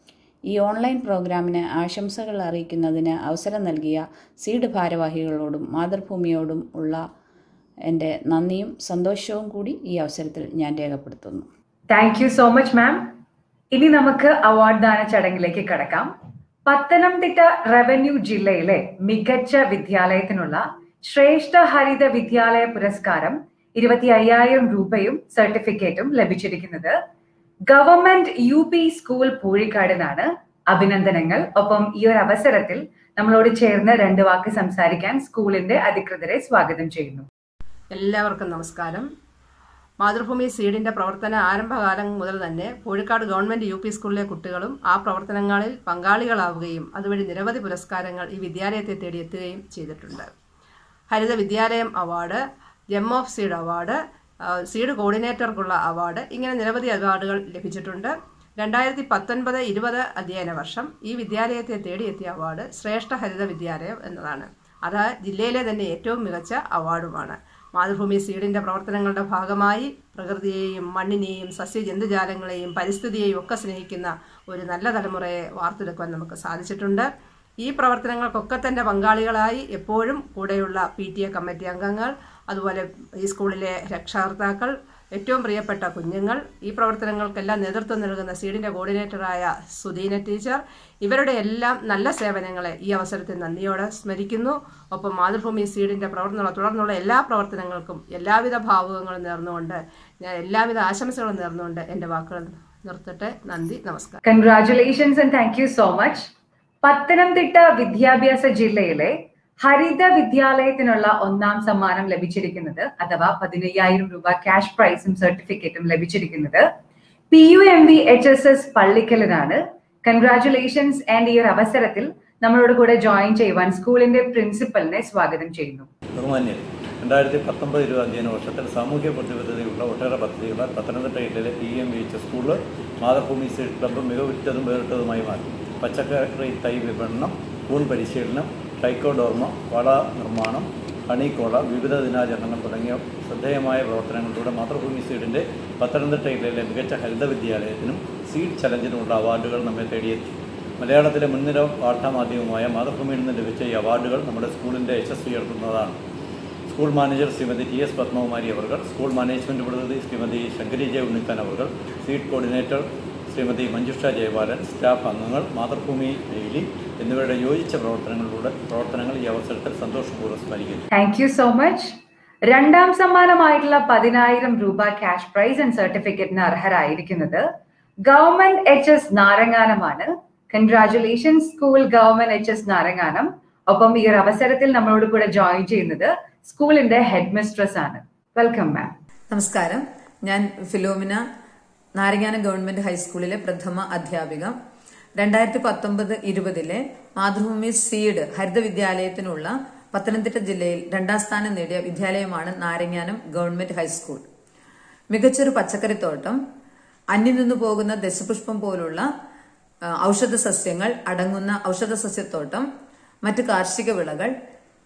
ഈ ഓൺലൈൻ പ്രോഗ്രാമിന് ആശംസകൾ അറിയിക്കുന്നതിന് അവസരം നൽകിയ സീഡ് ഭാരവാഹികളോടും മാതൃഭൂമിയോടും ഉള്ള എൻ്റെ നന്ദിയും സന്തോഷവും കൂടി ഈ അവസരത്തിൽ ഞാൻ രേഖപ്പെടുത്തുന്നു. Thank you so much ma'am. ഇനി നമുക്ക് അവാർഡ് ദാന ചടങ്ങിലേക്ക് കടക്കാം. പത്തനംതിട്ട റവന്യൂ ജില്ലയിലെ മികച്ച വിദ്യാലയത്തിനുള്ള ശ്രേഷ്ഠ ഹരിത വിദ്യാലയ പുരസ്കാരം ഇരുപത്തി അയ്യായിരം രൂപയും സർട്ടിഫിക്കറ്റും ലഭിച്ചിരിക്കുന്നത് ഗവൺമെന്റ് യു പി സ്കൂൾ പൂഴിക്കാടിനാണ്. അഭിനന്ദനങ്ങൾ. ഒപ്പം ഈ ഒരു അവസരത്തിൽ നമ്മളോട് ചേർന്ന് രണ്ട് വാക്ക് സംസാരിക്കാൻ സ്കൂളിന്റെ അധികൃതരെ സ്വാഗതം ചെയ്യുന്നു. എല്ലാവർക്കും നമസ്കാരം. മാതൃഭൂമി സീഡിന്റെ പ്രവർത്തന ആരംഭകാലം മുതൽ തന്നെ പൂഴിക്കാട് ഗവൺമെന്റ് യു പി സ്കൂളിലെ കുട്ടികളും ആ പ്രവർത്തനങ്ങളിൽ പങ്കാളികളാവുകയും അതുവഴി നിരവധി പുരസ്കാരങ്ങൾ ഈ വിദ്യാലയത്തെ തേടിയെത്തുകയും ചെയ്തിട്ടുണ്ട്. Haritha Vidyalayam award, gem of SEED award, SEED കോർഡിനേറ്റർക്കുള്ള അവാർഡ്, ഇങ്ങനെ നിരവധി അവാർഡുകൾ ലഭിച്ചിട്ടുണ്ട്. രണ്ടായിരത്തി പത്തൊൻപത് ഇരുപത് അധ്യയന വർഷം ഈ വിദ്യാലയത്തെ തേടിയെത്തിയ അവാർഡ് ശ്രേഷ്ഠ ഹരിത വിദ്യാലയം എന്നതാണ്. അത് ജില്ലയിലെ തന്നെ ഏറ്റവും മികച്ച അവാർഡുമാണ്. മാതൃഭൂമി സീഡിന്റെ പ്രവർത്തനങ്ങളുടെ ഭാഗമായി പ്രകൃതിയെയും മണ്ണിനെയും സസ്യജന്തുജാലങ്ങളെയും പരിസ്ഥിതിയെയും ഒക്കെ സ്നേഹിക്കുന്ന ഒരു നല്ല തലമുറയെ വാർത്തെടുക്കാൻ നമുക്ക് സാധിച്ചിട്ടുണ്ട്. ഈ പ്രവർത്തനങ്ങൾക്കൊക്കെ തന്നെ പങ്കാളികളായി എപ്പോഴും കൂടെയുള്ള പി ടി എ കമ്മിറ്റി അംഗങ്ങൾ, അതുപോലെ ഈ സ്കൂളിലെ രക്ഷകർത്താക്കൾ, ഏറ്റവും പ്രിയപ്പെട്ട കുഞ്ഞുങ്ങൾ, ഈ പ്രവർത്തനങ്ങൾക്കെല്ലാം നേതൃത്വം നൽകുന്ന സീഡിന്റെ കോർഡിനേറ്ററായ സുധീന ടീച്ചർ, ഇവരുടെ എല്ലാം നല്ല സേവനങ്ങളെ ഈ അവസരത്തിൽ നന്ദിയോടെ സ്മരിക്കുന്നു. ഒപ്പം മാതൃഭൂമി സീഡിന്റെ പ്രവർത്തന തുടർന്നുള്ള എല്ലാ പ്രവർത്തനങ്ങൾക്കും എല്ലാവിധ ഭാവുകങ്ങളും നേർന്നുകൊണ്ട്, ഞാൻ എല്ലാവിധ ആശംസകളും നേർന്നുകൊണ്ട് എൻ്റെ വാക്കുകൾ നിർത്തട്ടെ. നന്ദി, നമസ്കാരം. Congratulations and thank you so much. Pathanamthitta വിദ്യാഭ്യാസ ജില്ലയിലെ ഹരിത വിദ്യാലയത്തിനുള്ള ഒന്നാം സമ്മാനം ലഭിച്ചിരിക്കുന്നത്, അഥവാ പതിനയ്യായിരം രൂപ ക്യാഷ് പ്രൈസും സർട്ടിഫിക്കറ്റും ലഭിച്ചിരിക്കുന്നത് P U M V H S S പള്ളിക്കലിനാണ്. കൺഗ്രാറ്റുലേഷൻസ്. ആൻഡ് ഈ ഒരു അവസരത്തിൽ നമ്മളോട് കൂടെ ജോയിൻ ചെയ്യുവാൻ സ്കൂളിന്റെ പ്രിൻസിപ്പലിനെ സ്വാഗതം ചെയ്യുന്നു. ബഹുമാന്യരെ, രണ്ടായിരത്തി പത്തൊമ്പത് ഇരുപത് അധ്യയന വർഷത്തിൽ സാമൂഹ്യ പ്രതിബദ്ധതയുള്ള ഒട്ടേറെ പദ്ധതികൾ പത്തനംതിട്ട ജില്ലയിലെ P M V H S school Mathrubhumi SEED club മികവുറ്റതും വേറിട്ടതുമായി മാറി. പച്ചക്കറി തൈ വിപണനം, കൂൺ പരിശീലനം, ടൈക്കോഡോർമ, വള നിർമ്മാണം, ഹണിക്കോള, വിവിധ ദിനാചരണങ്ങൾ തുടങ്ങിയ ശ്രദ്ധേയമായ പ്രവർത്തനങ്ങളിലൂടെ മാതൃഭൂമി സീഡിൻ്റെ പത്തനംതിട്ട ജില്ലയിലെ മികച്ച ഹരിത വിദ്യാലയത്തിനും സീഡ് ചലഞ്ചിനുമുള്ള അവാർഡുകൾ നമ്മെ തേടിയെത്തി. മലയാളത്തിലെ മുൻനിര വാർത്താമാധ്യമമായ മാതൃഭൂമിയിൽ നിന്ന് ലഭിച്ച ഈ അവാർഡുകൾ നമ്മുടെ സ്കൂളിൻ്റെ യശസ്സ് ഉയർത്തുന്നതാണ്. School manager Shrimati T S Padmakumari അവർ, സ്കൂൾ മാനേജ്മെൻറ്റ് പ്രതിനിധി ശ്രീമതി ശങ്കരി ജെ ഉണ്ണിത്താൻ അവർ, SEED coordinator Shrimati Manjusha Jayapalan, staff അംഗങ്ങൾ, മാതൃഭൂമി ഡെയിലി എന്നിവരുടെ യോജിച്ച പ്രവർത്തനങ്ങളിലൂടെ പ്രവർത്തനങ്ങൾ ഈ അവസരത്തിൽ സന്തോഷപൂർവ്വം സ്മരിക്കുന്നു. Thank you so much. രണ്ടാം സമ്മാനമായിട്ടുള്ള പതിനായിരം രൂപ ക്യാഷ് പ്രൈസ് ആൻഡ് സർട്ടിഫിക്കറ്റിന് അർഹരായിരിക്കുന്നത് ഗവൺമെന്റ് എച്ച് എസ് നാരങ്ങാനമാണ്. Congratulations school government H S Naranganam. ഒപ്പം ഈ ഒരു അവസരത്തിൽ നമ്മളോട് കൂടെ ജോയിൻ ചെയ്യുന്നത് സ്കൂളിന്റെ ഹെഡ് മിസ്ട്രസ് ആണ്. Welcome ma'am. നമസ്കാരം. ഞാൻ ഫിലോമിന, നാരങ്ങാനം ഗവൺമെന്റ് ഹൈസ്കൂളിലെ പ്രഥമ അധ്യാപിക. രണ്ടായിരത്തി പത്തൊമ്പത് ഇരുപതിലെ മാതൃഭൂമി സീഡ് ഹരിത വിദ്യാലയത്തിനുള്ള പത്തനംതിട്ട ജില്ലയിൽ രണ്ടാം സ്ഥാനം നേടിയ വിദ്യാലയമാണ് നാരങ്ങാനം ഗവൺമെന്റ് ഹൈസ്കൂൾ. മികച്ചൊരു പച്ചക്കറിത്തോട്ടം, അന്യം നിന്നു പോകുന്ന ദശപുഷ്പം പോലുള്ള ഔഷധ സസ്യങ്ങൾ അടങ്ങുന്ന ഔഷധ സസ്യത്തോട്ടം, മറ്റ് കാർഷിക വിളകൾ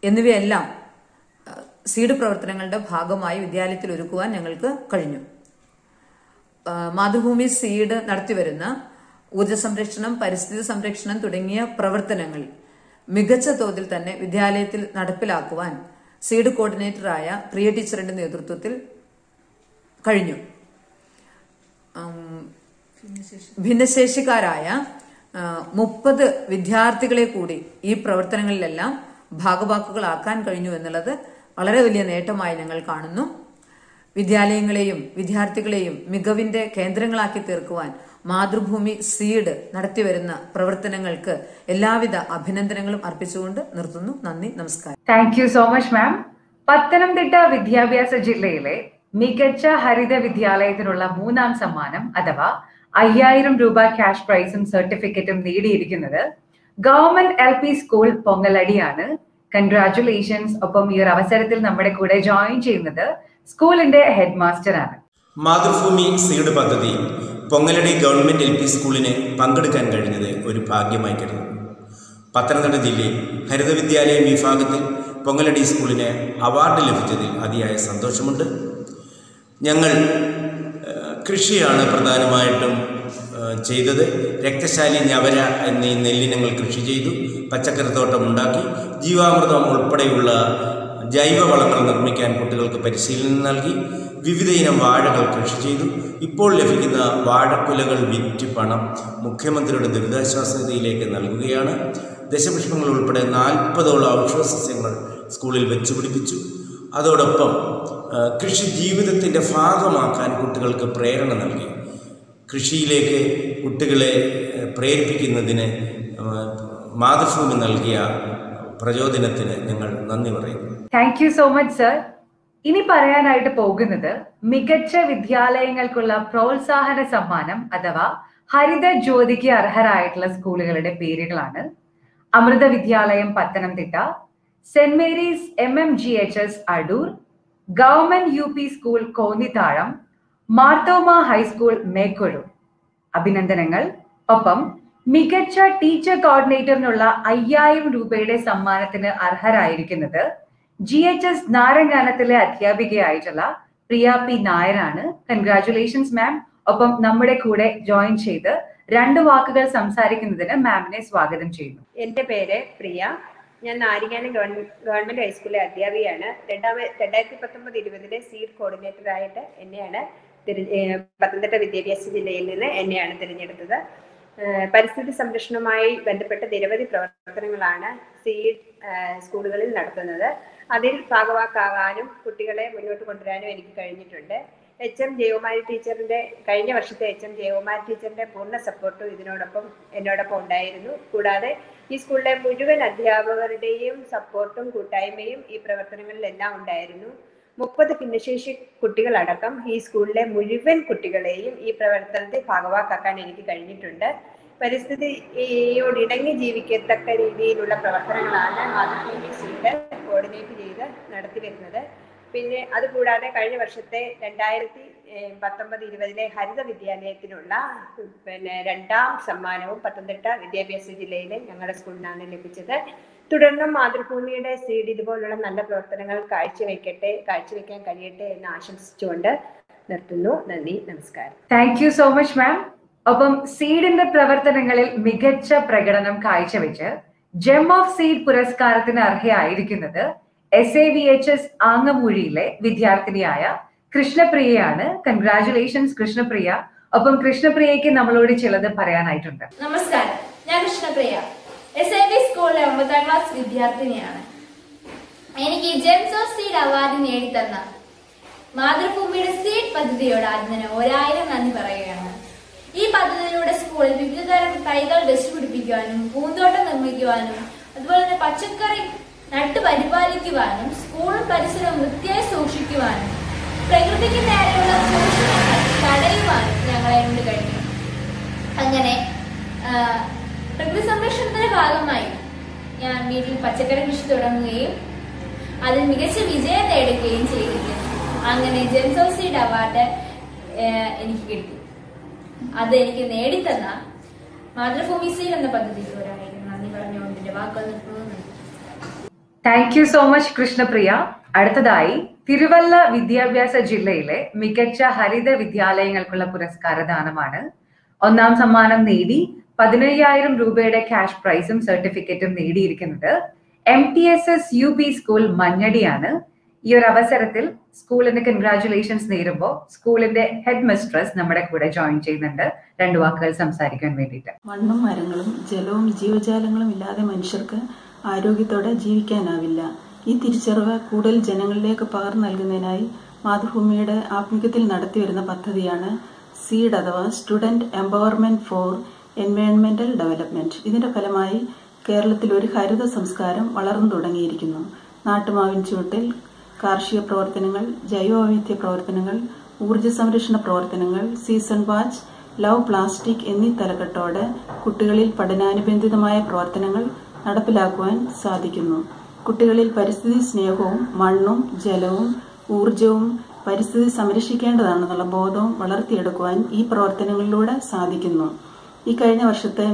എന്നിവയെല്ലാം സീഡ് പ്രവർത്തനങ്ങളുടെ ഭാഗമായി വിദ്യാലയത്തിൽ ഒരുക്കുവാൻ ഞങ്ങൾക്ക് കഴിഞ്ഞു. മാതൃഭൂമി സീഡ് നടത്തിവരുന്ന ഊർജ്ജ സംരക്ഷണം, പരിസ്ഥിതി സംരക്ഷണം തുടങ്ങിയ പ്രവർത്തനങ്ങൾ മികച്ച തോതിൽ തന്നെ വിദ്യാലയത്തിൽ നടപ്പിലാക്കുവാൻ സീഡ് കോർഡിനേറ്ററായ പ്രിയ ടീച്ചറിന്റെ നേതൃത്വത്തിൽ കഴിഞ്ഞു. ഭിന്നശേഷിക്കാരായ മുപ്പത് വിദ്യാർത്ഥികളെ കൂടി ഈ പ്രവർത്തനങ്ങളിലെല്ലാം ഭാഗവാക്കുകളാക്കാൻ കഴിഞ്ഞു എന്നുള്ളത് വളരെ വലിയ നേട്ടമായി ഞങ്ങൾ കാണുന്നു. വിദ്യാലയങ്ങളെയും വിദ്യാർത്ഥികളെയും മികവിന്റെ കേന്ദ്രങ്ങളാക്കി തീർക്കുവാൻ മാതൃഭൂമി സീഡ് നടത്തിവരുന്ന പ്രവർത്തനങ്ങൾക്ക് എല്ലാവിധ അഭിനന്ദനങ്ങളും അർപ്പിച്ചുകൊണ്ട് നിർത്തുന്നു. നന്ദി, നമസ്കാരം. Thank you so much ma'am. Pathanamthitta വിദ്യാഭ്യാസ ജില്ലയിലെ മികച്ച ഹരിത വിദ്യാലയത്തിനുള്ള മൂന്നാം സമ്മാനം അഥവാ അയ്യായിരം രൂപ ക്യാഷ് പ്രൈസും സർട്ടിഫിക്കറ്റും നേടിയിരിക്കുന്നത് ഗവൺമെന്റ് എൽ പി സ്കൂൾ പൊങ്ങലടിയാണ്. കൺഗ്രാറ്റുലേഷൻസ്. ഒപ്പം ഈ ഒരു അവസരത്തിൽ നമ്മുടെ കൂടെ ജോയിൻ ചെയ്യുന്നത് സ്കൂളിന്റെ ഹെഡ് മാസ്റ്റർ ആണ്. മാതൃഭൂമി സീഡ് പദ്ധതി പൊങ്ങലടി ഗവൺമെന്റ് എൽ പി സ്കൂളിന് പങ്കെടുക്കാൻ കഴിഞ്ഞത് ഒരു ഭാഗ്യമായി കരുതുന്നു. പത്തനംതിട്ട ജില്ലയിൽ ഹരിത വിദ്യാലയം വിഭാഗത്തിൽ പൊങ്ങലടി സ്കൂളിന് അവാർഡ് ലഭിച്ചതിൽ അതിയായ സന്തോഷമുണ്ട്. ഞങ്ങൾ കൃഷിയാണ് പ്രധാനമായിട്ടും ചെയ്തത്. രക്തശാലി, ഞവര എന്നീ നെല്ലിനങ്ങൾ കൃഷി ചെയ്തു. പച്ചക്കറിത്തോട്ടം ഉണ്ടാക്കി. ജീവാമൃതം ഉൾപ്പെടെയുള്ള ജൈവവളങ്ങൾ നിർമ്മിക്കാൻ കുട്ടികൾക്ക് പരിശീലനം നൽകി. വിവിധ ഇനം വാഴകൾ കൃഷി ചെയ്തു. ഇപ്പോൾ ലഭിക്കുന്ന വാഴക്കുലകൾ വിറ്റ് പണം മുഖ്യമന്ത്രിയുടെ ദുരിതാശ്വാസ നിധിയിലേക്ക് നൽകുകയാണ്. ദശപുഷ്പങ്ങൾ ഉൾപ്പെടെ നാൽപ്പതോളം ഔഷധ സസ്യങ്ങൾ സ്കൂളിൽ വെച്ചുപിടിപ്പിച്ചു. അതോടൊപ്പം കൃഷി ജീവിതത്തിൻ്റെ ഭാഗമാക്കാൻ കുട്ടികൾക്ക് പ്രേരണ നൽകി. കൃഷിയിലേക്ക് കുട്ടികളെ പ്രേരിപ്പിക്കുന്നതിന് മാതൃഭൂമി നൽകിയ പ്രചോദനത്തിന് ഞങ്ങൾ നന്ദി പറയുന്നു. Thank you so much sir. ഇനി പറയാനായിട്ട് പോകുന്നത് മികച്ച വിദ്യാലയങ്ങൾക്കുള്ള പ്രോത്സാഹന സമ്മാനം അഥവാ ഹരിത ജ്യോതിക്ക് അർഹരായിട്ടുള്ള സ്കൂളുകളുടെ പേരുകളാണ്. Amrita Vidyalayam Pathanamthitta, saint Mary's M M G H S Adoor, government U P school Konnithazham, Marthoma high school Mekkozhu. അഭിനന്ദനങ്ങൾ. ഒപ്പം മികച്ച ടീച്ചർ കോർഡിനേറ്ററിനുള്ള അയ്യായിരം രൂപയുടെ സമ്മാനത്തിന് അർഹരായിരിക്കുന്നത് ജി എച്ച് എസ് നാരങ്ങാനത്തിലെ അധ്യാപികയായിട്ടുള്ള പ്രിയ പി നായരാണ്. Congratulations ma'am. ഒപ്പം നമ്മുടെ കൂടെ ജോയിൻ ചെയ്ത് രണ്ട് വാക്കുകൾ സംസാരിക്കുന്നതിന് മാമിനെ സ്വാഗതം ചെയ്യുന്നു. എന്റെ പേര് പ്രിയ. ഞാൻ നാരിങ്ങാനം ഗവൺമെന്റ് ഹൈസ്കൂളിലെ അധ്യാപികയാണ്. രണ്ടാമ രണ്ടായിരത്തി പത്തൊമ്പത് ഇരുപതിലെ സീഡ് കോർഡിനേറ്ററായിട്ട് എന്നെയാണ് തിരി പത്തനംതിട്ട വിദ്യാഭ്യാസ ജില്ലയിൽ നിന്ന് എന്നെയാണ് തിരഞ്ഞെടുത്തത്. പരിസ്ഥിതി സംരക്ഷണവുമായി ബന്ധപ്പെട്ട നിരവധി പ്രവർത്തനങ്ങളാണ് സീഡ് സ്കൂളുകളിൽ നടത്തുന്നത്. അതിൽ ഭാഗവാക്കാകാനും കുട്ടികളെ മുന്നോട്ട് കൊണ്ടുവരാനും എനിക്ക് കഴിഞ്ഞിട്ടുണ്ട്. എച്ച് എം ജയകുമാരി ടീച്ചറിന്റെ കഴിഞ്ഞ വർഷത്തെ എച്ച് എം ജയകുമാരി ടീച്ചറിന്റെ പൂർണ്ണ സപ്പോർട്ടും ഇതിനോടൊപ്പം എന്നോടൊപ്പം ഉണ്ടായിരുന്നു. കൂടാതെ ഈ സ്കൂളിലെ മുഴുവൻ അധ്യാപകരുടെയും സപ്പോർട്ടും കൂട്ടായ്മയും ഈ പ്രവർത്തനങ്ങളിലെല്ലാം ഉണ്ടായിരുന്നു. മുപ്പത് ഭിന്നശേഷി കുട്ടികളടക്കം ഈ സ്കൂളിലെ മുഴുവൻ കുട്ടികളെയും ഈ പ്രവർത്തനത്തിൽ ഭാഗവാക്കാക്കാൻ എനിക്ക് കഴിഞ്ഞിട്ടുണ്ട്. പരിസ്ഥിതിയോട് ഇണങ്ങി ജീവിക്കത്തക്ക രീതിയിലുള്ള പ്രവർത്തനങ്ങളാണ് മാതൃഭൂമി സീഡ് കോർഡിനേറ്റ് ചെയ്ത് നടത്തി വരുന്നത്. പിന്നെ അതുകൂടാതെ കഴിഞ്ഞ വർഷത്തെ രണ്ടായിരത്തി പത്തൊമ്പത് ഇരുപതിലെ ഹരിത വിദ്യാലയത്തിനുള്ള പിന്നെ രണ്ടാം സമ്മാനവും പത്തനംതിട്ട വിദ്യാഭ്യാസ ജില്ലയിലെ ഞങ്ങളുടെ സ്കൂളിനാണ് ലഭിച്ചത്. തുടർന്നും മാതൃഭൂമിയുടെ സീഡ് ഇതുപോലുള്ള നല്ല പ്രവർത്തനങ്ങൾ കാഴ്ചവെക്കട്ടെ കാഴ്ചവെക്കാൻ കഴിയട്ടെ എന്ന് ആശംസിച്ചുകൊണ്ട് നിർത്തുന്നു. നന്ദി, നമസ്കാരം. Thank you so much ma'am. ഒപ്പം സീഡിന്റെ പ്രവർത്തനങ്ങളിൽ മികച്ച പ്രകടനം കാഴ്ചവെച്ച് ജെം ഓഫ് സീഡ് പുരസ്കാരത്തിന് അർഹയായിരിക്കുന്നത് S A V H S ആങ്ങമൂഴിയിലെ വിദ്യാർത്ഥിനിയായ കൃഷ്ണപ്രിയയാണ്. കൺഗ്രാറ്റുലേഷൻസ് കൃഷ്ണപ്രിയ. ഒപ്പം കൃഷ്ണപ്രിയയ്ക്ക് നമ്മളോട് ചിലത് പറയാനായിട്ടുണ്ട്. നമസ്കാരം, ഞാൻ കൃഷ്ണപ്രിയ, എസ് എ വി സ്കൂളിലെ ഒമ്പതാം ക്ലാസ് വിദ്യാർത്ഥിനിയാണ്. എനിക്ക് ജെംസ് ഓഫ് സീഡ് അവാർഡ് നേടിത്തന്ന മാതൃഭൂമിയുടെ സീഡ് പദ്ധതിയോട് ആദ്യം ഒരായിരം നന്ദി പറയുകയാണ്. ഈ പദ്ധതിയിലൂടെ സ്കൂളിൽ വിവിധ തരം തൈകൾ വെച്ചുപിടിപ്പിക്കുവാനും പൂന്തോട്ടം നിർമ്മിക്കുവാനും അതുപോലെ തന്നെ പച്ചക്കറി നട്ടു പരിപാലിക്കുവാനും സ്കൂളും പരിസരവും വൃത്തിയായി സൂക്ഷിക്കുവാനും പ്രകൃതിക്ക് നേരെയുള്ള ചൂഷണങ്ങൾ തടയുവാനും ഞങ്ങളെ കൊണ്ട് കഴിഞ്ഞു. അങ്ങനെ പ്രകൃതി സംരക്ഷണത്തിന്റെ ഭാഗമായി ഞാൻ വീട്ടിൽ പച്ചക്കറി കൃഷി തുടങ്ങുകയും അതിൽ മികച്ച വിജയം നേടുകയും ചെയ്തിരിക്കുന്നു. അങ്ങനെ ജെംസ് ഓഫ് സീഡ് അവാർഡ് എനിക്ക് കിട്ടി. അത് എനിക്ക് നേടിത്തന്ന മാതൃഭൂമി സീഡ് എന്ന പദ്ധതിക്ക് ഒരായിരം നന്ദി പറഞ്ഞുകൊണ്ട് എന്റെ വാക്കുകൾ നിർത്തുന്നു. Thank you so much Krishnapriya. അടുത്തതായി തിരുവല്ല വിദ്യാഭ്യാസ ജില്ലയിലെ മികച്ച ഹരിത വിദ്യാലയങ്ങൾക്കുള്ള പുരസ്കാരദാനമാണ്. ഒന്നാം സമ്മാനം നേടി പതിനയ്യായിരം രൂപയുടെ ക്യാഷ് പ്രൈസും സർട്ടിഫിക്കറ്റും നേടിയിരിക്കുന്നത് M T S S U P school മഞ്ഞടിയാണ്. ഈ ഒരു അവസരത്തിൽ സ്കൂളിന് കൺഗ്രാറ്റുലേഷൻസ് നേരുമ്പോൾ സ്കൂളിന്റെ ഹെഡ് മിസ്ട്രസ് നമ്മുടെ കൂടെ ജോയിൻ ചെയ്യുന്നുണ്ട് രണ്ടു വാക്കുകൾ സംസാരിക്കാൻ വേണ്ടിയിട്ട്. മണ്ണും മരങ്ങളും ജലവും ജീവജാലങ്ങളും ഇല്ലാതെ മനുഷ്യർക്ക് ആരോഗ്യത്തോടെ ജീവിക്കാനാവില്ല. ഈ തിരിച്ചറിവ് കൂടുതൽ ജനങ്ങളിലേക്ക് പകർന്നു നൽകുന്നതിനായി മാതൃഭൂമിയുടെ ആഭിമുഖ്യത്തിൽ നടത്തിവരുന്ന പദ്ധതിയാണ് സീഡ് അഥവാ സ്റ്റുഡന്റ് എംപവർമെന്റ് ഫോർ എൻവയോൺമെന്റൽ ഡെവലപ്മെന്റ്. ഇതിന്റെ ഫലമായി കേരളത്തിൽ ഒരു ഹരിത സംസ്കാരം വളർന്നു തുടങ്ങിയിരിക്കുന്നു. നാട്ടുമാവിൻ ചുവട്ടിൽ കാർഷിക പ്രവർത്തനങ്ങൾ, ജൈവവൈവിധ്യ പ്രവർത്തനങ്ങൾ, ഊർജ്ജ സംരക്ഷണ പ്രവർത്തനങ്ങൾ, സീസൺ വാച്ച്, ലവ് പ്ലാസ്റ്റിക് എന്നീ തലക്കെട്ടോടെ കുട്ടികളിൽ പഠനാനുബന്ധിതമായ പ്രവർത്തനങ്ങൾ നടപ്പിലാക്കുവാൻ സാധിക്കുന്നു. കുട്ടികളിൽ പരിസ്ഥിതി സ്നേഹവും മണ്ണും ജലവും ഊർജവും പരിസ്ഥിതി സംരക്ഷിക്കേണ്ടതാണെന്നുള്ള ബോധവും വളർത്തിയെടുക്കുവാൻ ഈ പ്രവർത്തനങ്ങളിലൂടെ സാധിക്കുന്നു. ഈ കഴിഞ്ഞ വർഷത്തെ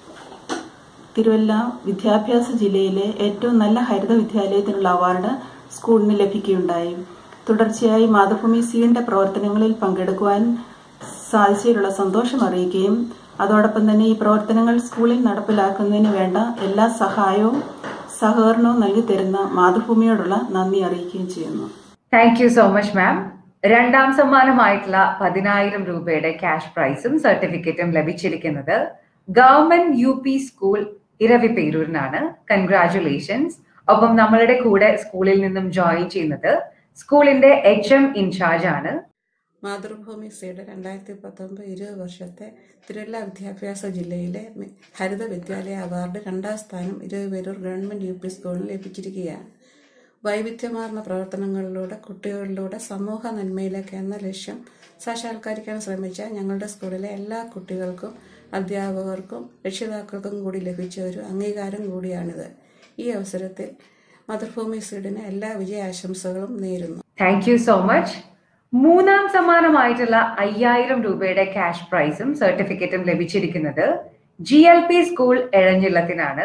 തിരുവല്ല വിദ്യാഭ്യാസ ജില്ലയിലെ ഏറ്റവും നല്ല ഹരിത വിദ്യാലയത്തിനുള്ള അവാർഡ് സ്കൂളിന് ലഭിക്കുകയുണ്ടായി. തുടർച്ചയായി മാതൃഭൂമി സീഡിന്റെ പ്രവർത്തനങ്ങളിൽ പങ്കെടുക്കുവാൻ സാധിച്ചതിലുള്ള സന്തോഷം അറിയിക്കുകയും അതോടൊപ്പം തന്നെ ഈ പ്രവർത്തനങ്ങൾ സ്കൂളിൽ നടപ്പിലാക്കുന്നതിന് വേണ്ട എല്ലാ സഹായവും സഹകരണവും നൽകി തരുന്ന മാതൃഭൂമിയോടുള്ള നന്ദി അറിയിക്കുകയും ചെയ്യുന്നു. Thank you so much ma'am. രണ്ടാം സമ്മാനമായിട്ടുള്ള പതിനായിരം രൂപയുടെ ക്യാഷ് പ്രൈസും സർട്ടിഫിക്കറ്റും ലഭിച്ചിരിക്കുന്നത് ഗവൺമെന്റ് യു പി സ്കൂൾ ഇരവിപേരൂരിനാണ്. കൺഗ്രാറ്റുലേഷൻസ്. ഒപ്പം നമ്മളുടെ കൂടെ സ്കൂളിൽ നിന്നും ജോയിൻ ചെയ്യുന്നത് സ്കൂളിന്റെ എച്ച് എം ഇൻചാർജ് ആണ്. മാതൃഭൂമി സീഡ് രണ്ടായിരത്തി പത്തൊമ്പത് ഇരുപത് വർഷത്തെ തിരുവല്ല വിദ്യാഭ്യാസ ജില്ലയിലെ ഹരിത വിദ്യാലയ അവാർഡ് രണ്ടാം സ്ഥാനം ഇരവിപേരൂർ ഗവൺമെന്റ് യു പി സ്കൂളിന് ലഭിച്ചിരിക്കുകയാണ്. വൈവിധ്യമാർന്ന പ്രവർത്തനങ്ങളിലൂടെ കുട്ടികളിലൂടെ സമൂഹ നന്മയിലേക്ക് എന്ന ലക്ഷ്യം സാക്ഷാത്കരിക്കാൻ ശ്രമിച്ച ഞങ്ങളുടെ സ്കൂളിലെ എല്ലാ കുട്ടികൾക്കും അധ്യാപകർക്കും രക്ഷിതാക്കൾക്കും കൂടി ലഭിച്ച ഒരു അംഗീകാരം കൂടിയാണിത്. ഈ അവസരത്തിൽ മാതൃഭൂമി സീഡിന് എല്ലാ വിജയാശംസകളും നേരുന്നു. Thank you so much. മൂന്നാം സമ്മാനമായിട്ടുള്ള അയ്യായിരം രൂപയുടെ ക്യാഷ് പ്രൈസും സർട്ടിഫിക്കറ്റും ലഭിച്ചിരിക്കുന്നത് ജി എൽ പി സ്കൂൾ എഴഞ്ഞില്ലത്തിനാണ്.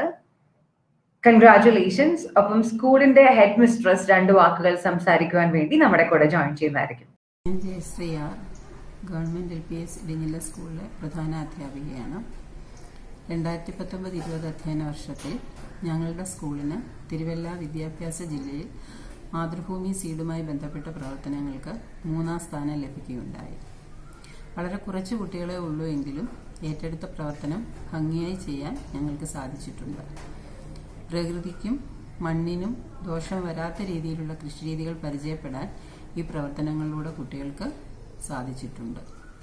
കൺഗ്രാറ്റുലേഷൻസ്. ഒപ്പം സ്കൂളിന്റെ ഹെഡ് മിസ്ട്രസ് രണ്ടു വാക്കുകൾ സംസാരിക്കുവാൻ വേണ്ടി നമ്മുടെ കൂടെ ജോയിൻ ചെയ്യുന്നതായിരിക്കും. ഞാൻ Jayashree R, government L P S Idinjilla സ്കൂളിലെ പ്രധാന അധ്യാപികയാണ്. രണ്ടായിരത്തി പത്തൊമ്പത് ഇരുപത് അധ്യയന വർഷത്തിൽ ഞങ്ങളുടെ സ്കൂളിന് തിരുവല്ല വിദ്യാഭ്യാസ ജില്ലയിൽ മാതൃഭൂമി സീഡുമായി ബന്ധപ്പെട്ട പ്രവർത്തനങ്ങൾക്ക് മൂന്നാം സ്ഥാനം ലഭിക്കുകയുണ്ടായി. വളരെ കുറച്ച് കുട്ടികളെ ഉള്ളൂ എങ്കിലും ഏറ്റെടുത്ത പ്രവർത്തനം ഭംഗിയായി ചെയ്യാൻ ഞങ്ങൾക്ക് സാധിച്ചിട്ടുണ്ട്. പ്രകൃതിക്കും മണ്ണിനും ദോഷം വരാത്ത രീതിയിലുള്ള കൃഷിരീതികൾ പരിചയപ്പെടാൻ ഈ പ്രവർത്തനങ്ങളിലൂടെ കുട്ടികൾക്ക് സാധിച്ചിട്ടുണ്ട്.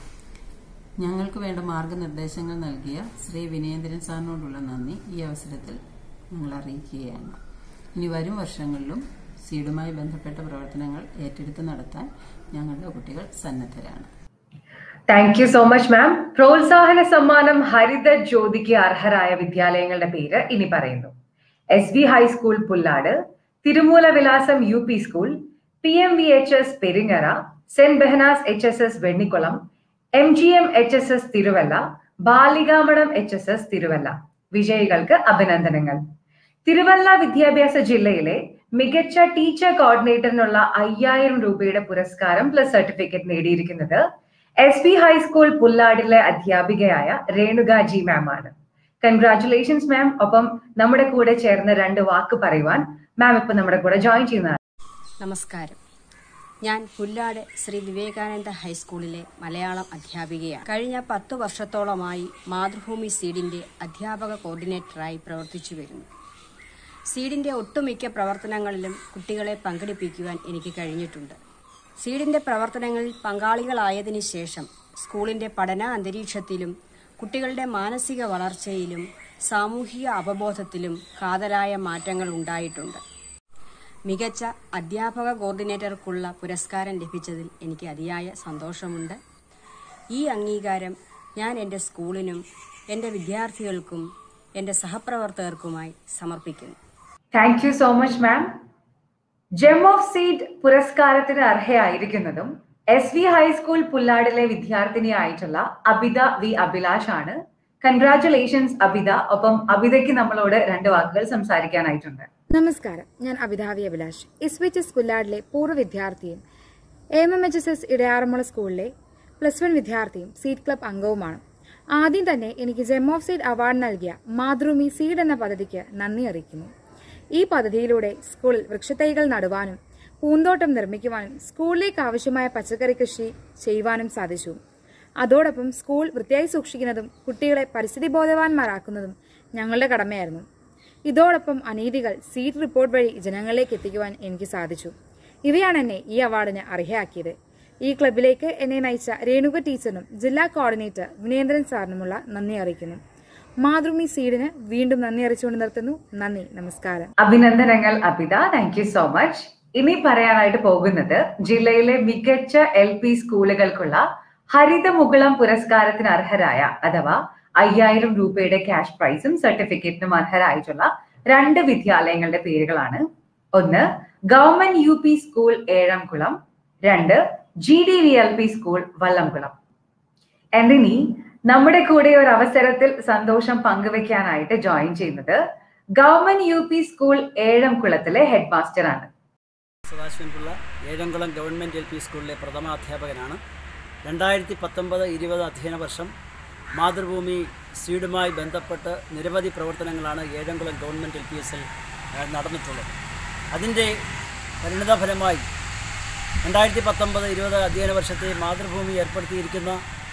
ഞങ്ങൾക്ക് വേണ്ട മാർഗനിർദ്ദേശങ്ങൾ നൽകിയ ശ്രീ വിനയേന്ദ്രൻ സാറിനോടുള്ള നന്ദി ഈ അവസരത്തിൽ ഞങ്ങൾ അറിയിക്കുകയാണ്. ഇനി വരും വർഷങ്ങളിലും സീഡുമായി ബന്ധപ്പെട്ട പ്രവർത്തനങ്ങൾ ഏറ്റെടുത്ത് നടത്താൻ ഞങ്ങളുടെ കുട്ടികൾ സന്നദ്ധരാണ്. Thank you so much ma'am. പ്രോത്സാഹന സമ്മാനം ഹരിത ജ്യോതിക്ക് അർഹരായ വിദ്യാലയങ്ങളുടെ പേര് ഇനി പറയുന്നു. S B high school Pullad, Thirumoola Vilasam U P school, P M V H S Peringara, saint Behnan's H S S Vennikulam, M G M H S S Thiruvalla, Balikamadom H S S Thiruvalla. വിജയികൾക്ക് അഭിനന്ദനങ്ങൾ. തിരുവല്ല വിദ്യാഭ്യാസ ജില്ലയിലെ മികച്ച ടീച്ചർ കോർഡിനേറ്ററിനുള്ള അയ്യായിരം രൂപയുടെ പുരസ്കാരം പ്ലസ് സർട്ടിഫിക്കറ്റ് നേടിയിരിക്കുന്നത് എസ് ബി ഹൈസ്കൂൾ പുല്ലാടിലെ അധ്യാപികയായ രേണുക ജി മാം ആണ്. Congratulations ma'am. ഒപ്പം നമ്മുടെ കൂടെ ചേർന്ന് രണ്ട് വാക്ക് പറയുവാൻ മാം ഇപ്പൊ നമ്മുടെ കൂടെ ജോയിൻ ചെയ്യുന്നതാണ്. നമസ്കാരം. ഞാൻ പുല്ലാട് ശ്രീ വിവേകാനന്ദ ഹൈസ്കൂളിലെ മലയാളം അധ്യാപികയാണ്. കഴിഞ്ഞ പത്തു വർഷത്തോളമായി മാതൃഭൂമി സീഡിന്റെ അധ്യാപക കോർഡിനേറ്ററായി പ്രവർത്തിച്ചു വരുന്നു. സീഡിന്റെ ഒട്ടുമിക്ക പ്രവർത്തനങ്ങളിലും കുട്ടികളെ പങ്കെടുപ്പിക്കുവാൻ എനിക്ക് കഴിഞ്ഞിട്ടുണ്ട്. സീഡിന്റെ പ്രവർത്തനങ്ങളിൽ പങ്കാളികളായതിനു ശേഷം സ്കൂളിന്റെ പഠന അന്തരീക്ഷത്തിലും കുട്ടികളുടെ മാനസിക വളർച്ചയിലും സാമൂഹിക അവബോധത്തിലും കാതലായ മാറ്റങ്ങൾ ഉണ്ടായിട്ടുണ്ട്. മികച്ച അധ്യാപക കോർഡിനേറ്റർക്കുള്ള പുരസ്കാരം ലഭിച്ചതിൽ എനിക്ക് അതിയായ സന്തോഷമുണ്ട്. ഈ അംഗീകാരം ഞാൻ എൻ്റെ സ്കൂളിനും എൻ്റെ വിദ്യാർത്ഥികൾക്കും എൻ്റെ സഹപ്രവർത്തകർക്കുമായി സമർപ്പിക്കുന്നു. Thank you so much ma'am. Gem of seed പുരസ്കാരത്തിന് അർഹയായിരിക്കുന്നതും എസ് വി ഹൈസ്കൂൾ പുല്ലാടിലെ വിദ്യാർത്ഥിനിയായിട്ടുള്ള അബിത വി അഭിലാഷ് ആണ്. കൺഗ്രാറ്റുലേഷൻസ് അബിത. ഒപ്പം അബിതയ്ക്ക് നമ്മളോട് രണ്ട് വാക്കുകൾ സംസാരിക്കാനായിട്ടുണ്ട്. നമസ്കാരം, ഞാൻ Abitha V Abhilash, S V H S പുല്ലാടിലെ പൂർവ്വ വിദ്യാർത്ഥിയും M M H S S Idayaranmula സ്കൂളിലെ പ്ലസ് വൺ വിദ്യാർത്ഥിയും സീഡ് ക്ലബ് അംഗവുമാണ്. ആദ്യം തന്നെ എനിക്ക് ജെം ഓഫ് സീഡ് അവാർഡ് നൽകിയ മാതൃഭൂമി സീഡ് എന്ന പദ്ധതിക്ക് നന്ദി അറിയിക്കുന്നു. ഈ പദ്ധതിയിലൂടെ സ്കൂളിൽ വൃക്ഷത്തൈകൾ നടുവാനും പൂന്തോട്ടം നിർമ്മിക്കുവാനും സ്കൂളിലേക്ക് ആവശ്യമായ പച്ചക്കറി കൃഷി ചെയ്യുവാനും സാധിച്ചു. അതോടൊപ്പം സ്കൂൾ വൃത്തിയായി സൂക്ഷിക്കുന്നതും കുട്ടികളെ പരിസ്ഥിതി ബോധവാന്മാരാക്കുന്നതും ഞങ്ങളുടെ കടമയായിരുന്നു. ഇതോടൊപ്പം അനീതികൾ സീഡ് റിപ്പോർട്ട് വഴി ജനങ്ങളിലേക്ക് എത്തിക്കുവാൻ എനിക്ക് സാധിച്ചു. ഇവയാണ് എന്നെ ഈ അവാർഡിന് അർഹയാക്കിയത്. ഈ ക്ലബിലേക്ക് എന്നെ നയിച്ച രേണുക ടീച്ചറിനും ജില്ലാ കോർഡിനേറ്റർ വിനേന്ദ്രൻ സാറിനുമുള്ള നന്ദി അറിയിക്കുന്നു. മാതൃഭൂമി സീഡിന് വീണ്ടും നന്ദി അറിയിച്ചുകൊണ്ട് നിർത്തുന്നു. നന്ദി, നമസ്കാരം. അഭിനന്ദനങ്ങൾ Abitha, thank you so much. ഇനി പറയാനായിട്ട് പോകുന്നത് ജില്ലയിലെ മികച്ച എൽ പി സ്കൂളുകൾക്കുള്ള ഹരിതമുകുളം പുരസ്കാരത്തിന് അർഹരായ അഥവാ അയ്യായിരം രൂപയുടെ ക്യാഷ് പ്രൈസും സർട്ടിഫിക്കറ്റിനും അർഹരായിട്ടുള്ള രണ്ട് വിദ്യാലയങ്ങളുടെ പേരുകളാണ്. ഒന്ന് government U P school Ezhamkulam, രണ്ട് G D V L P school Vallamkulam. എന്തിനി നമ്മുടെ കൂടെ ഒരു അവസരത്തിൽ സന്തോഷം പങ്കുവെക്കാനായിട്ട് ജോയിൻ ചെയ്യുന്നത് ഗവൺമെന്റ് യു പി സ്കൂൾ ഏഴംകുളത്തിലെ ഹെഡ് മാസ്റ്റർ ആണ്. Sadasivan Pillai Ezhamkulam government L P സ്കൂളിലെ പ്രഥമാധ്യാപകനാണ്. രണ്ടായിരത്തി പത്തൊമ്പത് ഇരുപത് അധ്യയന വർഷം മാതൃഭൂമി സീഡുമായി ബന്ധപ്പെട്ട് നിരവധി പ്രവർത്തനങ്ങളാണ് ഏഴംകുളം ഗവൺമെൻറ് എൽ പി എസിൽ നടന്നിട്ടുള്ളത്. അതിൻ്റെ പരിണിതഫലമായി രണ്ടായിരത്തി പത്തൊമ്പത് ഇരുപത് അധ്യയന വർഷത്തെ മാതൃഭൂമി ഏർപ്പെടുത്തിയിരിക്കുന്ന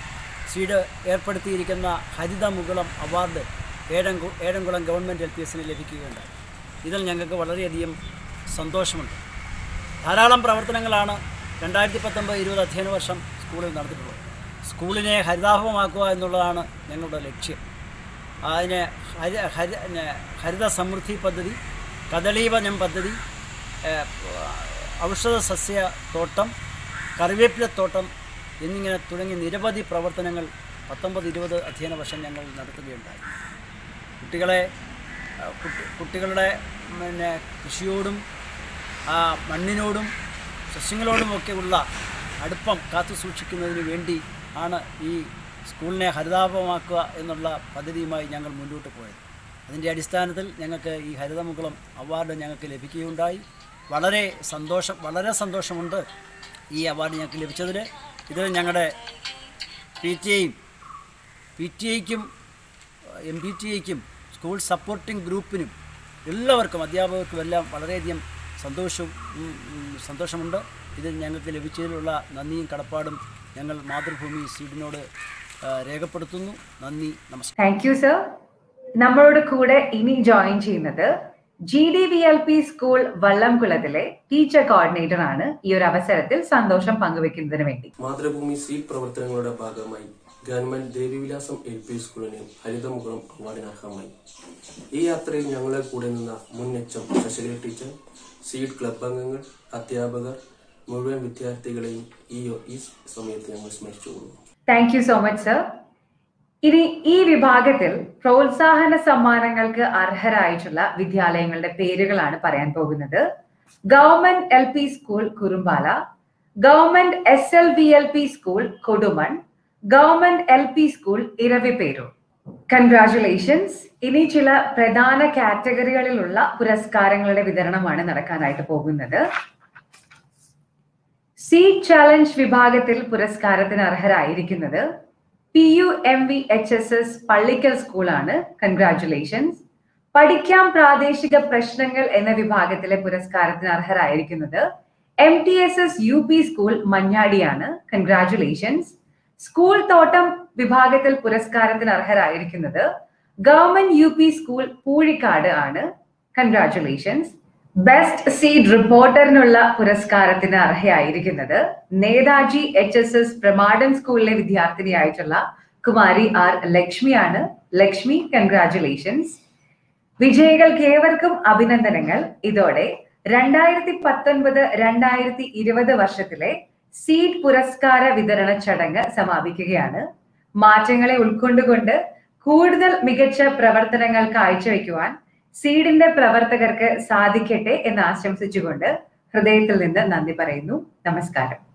സീഡ് ഏർപ്പെടുത്തിയിരിക്കുന്ന ഹരിതമുകുളം അവാർഡ് ഏഴംകു ഏഴംകുളം ഗവൺമെൻറ് എൽ പി എസിന് ലഭിക്കുകയുണ്ടായി. ഇതിൽ ഞങ്ങൾക്ക് വളരെയധികം സന്തോഷമുണ്ട്. ധാരാളം പ്രവർത്തനങ്ങളാണ് രണ്ടായിരത്തി പത്തൊമ്പത് ഇരുപത് അധ്യയന വർഷം സ്കൂളിൽ നടന്നിട്ടുള്ളത്. സ്കൂളിനെ ഹരിതാഭമാക്കുക എന്നുള്ളതാണ് ഞങ്ങളുടെ ലക്ഷ്യം. അതിന് ഹരി ഹരി ഹരിത സമൃദ്ധി പദ്ധതി, കദളീവനം പദ്ധതി, ഔഷധ സസ്യ തോട്ടം, കറിവേപ്പിലത്തോട്ടം എന്നിങ്ങനെ തുടങ്ങി നിരവധി പ്രവർത്തനങ്ങൾ പത്തൊമ്പത് ഇരുപത് അധ്യയന വർഷം ഞങ്ങൾ നടത്തുകയുണ്ടായി. കുട്ടികളെ കുട്ടികളുടെ പിന്നെ കൃഷിയോടും മണ്ണിനോടും സസ്യങ്ങളോടുമൊക്കെ ഉള്ള അടുപ്പം കാത്തു സൂക്ഷിക്കുന്നതിന് വേണ്ടി ആണ് ഈ സ്കൂളിനെ ഹരിതാഭമാക്കുക എന്നുള്ള പദ്ധതിയുമായി ഞങ്ങൾ മുന്നോട്ട് പോയത്. അതിൻ്റെ അടിസ്ഥാനത്തിൽ ഞങ്ങൾക്ക് ഈ ഹരിതമുകുളം അവാർഡ് ഞങ്ങൾക്ക് ലഭിക്കുകയുണ്ടായി. വളരെ സന്തോഷം വളരെ സന്തോഷമുണ്ട് ഈ അവാർഡ് ഞങ്ങൾക്ക് ലഭിച്ചതിൽ. ഇതിൽ ഞങ്ങളുടെ പി ടി എയും പി ടി ഐക്കും എം പി ടി ഐക്കും സ്കൂൾ സപ്പോർട്ടിംഗ് ഗ്രൂപ്പിനും എല്ലാവർക്കും അധ്യാപകർക്കും എല്ലാം വളരെയധികം സന്തോഷവും സന്തോഷമുണ്ട്. ഇതിൽ ഞങ്ങൾക്ക് ലഭിച്ചതിലുള്ള നന്ദിയും കടപ്പാടും ഞങ്ങൾ മാതൃഭൂമി സീഡിനോട് രേഖപ്പെടുത്തുന്നു. നന്ദി, നമസ്കാരം. Thank you sir. നമ്മളോട് കൂടെ ഇനി ജോയിൻ ചെയ്യുന്നത് G D V L P school വല്ലംകുളത്തിലെ ടീച്ചർ കോർഡിനേറ്റർ ആണ്. ഈ ഒരു അവസരത്തിൽ സന്തോഷം പങ്കുവെക്കുന്നതിന് വേണ്ടി മാതൃഭൂമി സീഡ് പ്രവർത്തനങ്ങളുടെ ഭാഗമായി ഗവൺമെന്റ് ദേവിവിലാസം എൽ പി സ്കൂളിന് ഹരിതമുകുളം അവാർഡിന് അർഹമായി. ഈ യാത്രയിൽ ഞങ്ങളെ കൂടെ നിന്ന മുൻ H M Sasikala teacher, SEED club അംഗങ്ങൾ, അധ്യാപകർ, മുഴുവൻ വിദ്യാർത്ഥികളെയും ഈ ഈ സമയത്ത് ഞങ്ങൾ സ്മരിച്ചുകൊള്ളുന്നു. Thank you so much sir. ഇനി ഈ വിഭാഗത്തിൽ പ്രോത്സാഹന സമ്മാനങ്ങൾക്ക് അർഹരായിട്ടുള്ള വിദ്യാലയങ്ങളുടെ പേരുകളാണ് പറയാൻ പോകുന്നത്. Government L P school Kurumbala, government S L V L P school Kodumon, government L P school Iraviperoor. Congratulations. ഇനി ചില പ്രധാന കാറ്റഗറികളിലുള്ള പുരസ്കാരങ്ങളുടെ വിതരണമാണ് നടക്കാനായിട്ട് പോകുന്നത്. സീഡ് ചാലഞ്ച് വിഭാഗത്തിൽ പുരസ്കാരത്തിന് അർഹരായിരിക്കുന്നത് P U M V H S S Pallikkal സ്കൂളാണ്. കൺഗ്രാറ്റുലേഷൻസ്. പഠിക്കാം പ്രാദേശിക പ്രശ്നങ്ങൾ എന്ന വിഭാഗത്തിലെ പുരസ്കാരത്തിന് അർഹരായിരിക്കുന്നത് M T S S U P school മഞ്ഞാടിയാണ്. കൺഗ്രാറ്റുലേഷൻസ്. സ്കൂൾ തോട്ടം വിഭാഗത്തിൽ പുരസ്കാരത്തിന് അർഹരായിരിക്കുന്നത് government U P school Poozhikkad ആണ്. കൺഗ്രാറ്റുലേഷൻസ്. ബെസ്റ്റ് സീഡ് റിപ്പോർട്ടറിനുള്ള പുരസ്കാരത്തിന് അർഹയായിരിക്കുന്നത് Netaji H S S Pramadom സ്കൂളിലെ വിദ്യാർത്ഥിനിയായിട്ടുള്ള കുമാരി ആർ ലക്ഷ്മിയാണ്. ലക്ഷ്മി, കൺഗ്രാറ്റുലേഷൻസ്. വിജയികൾക്ക് ഏവർക്കും അഭിനന്ദനങ്ങൾ. ഇതോടെ രണ്ടായിരത്തി പത്തൊൻപത് രണ്ടായിരത്തി ഇരുപത് വർഷത്തിലെ സീഡ് പുരസ്കാര വിതരണ ചടങ്ങ് സമാപിക്കുകയാണ്. മാറ്റങ്ങളെ ഉൾക്കൊണ്ടുകൊണ്ട് കൂടുതൽ മികച്ച പ്രവർത്തനങ്ങൾ കാഴ്ചവെക്കുവാൻ സീഡിന്റെ പ്രവർത്തകർക്ക് സാധിക്കട്ടെ എന്ന് ആശംസിച്ചുകൊണ്ട് ഹൃദയത്തിൽ നിന്ന് നന്ദി പറയുന്നു. നമസ്കാരം.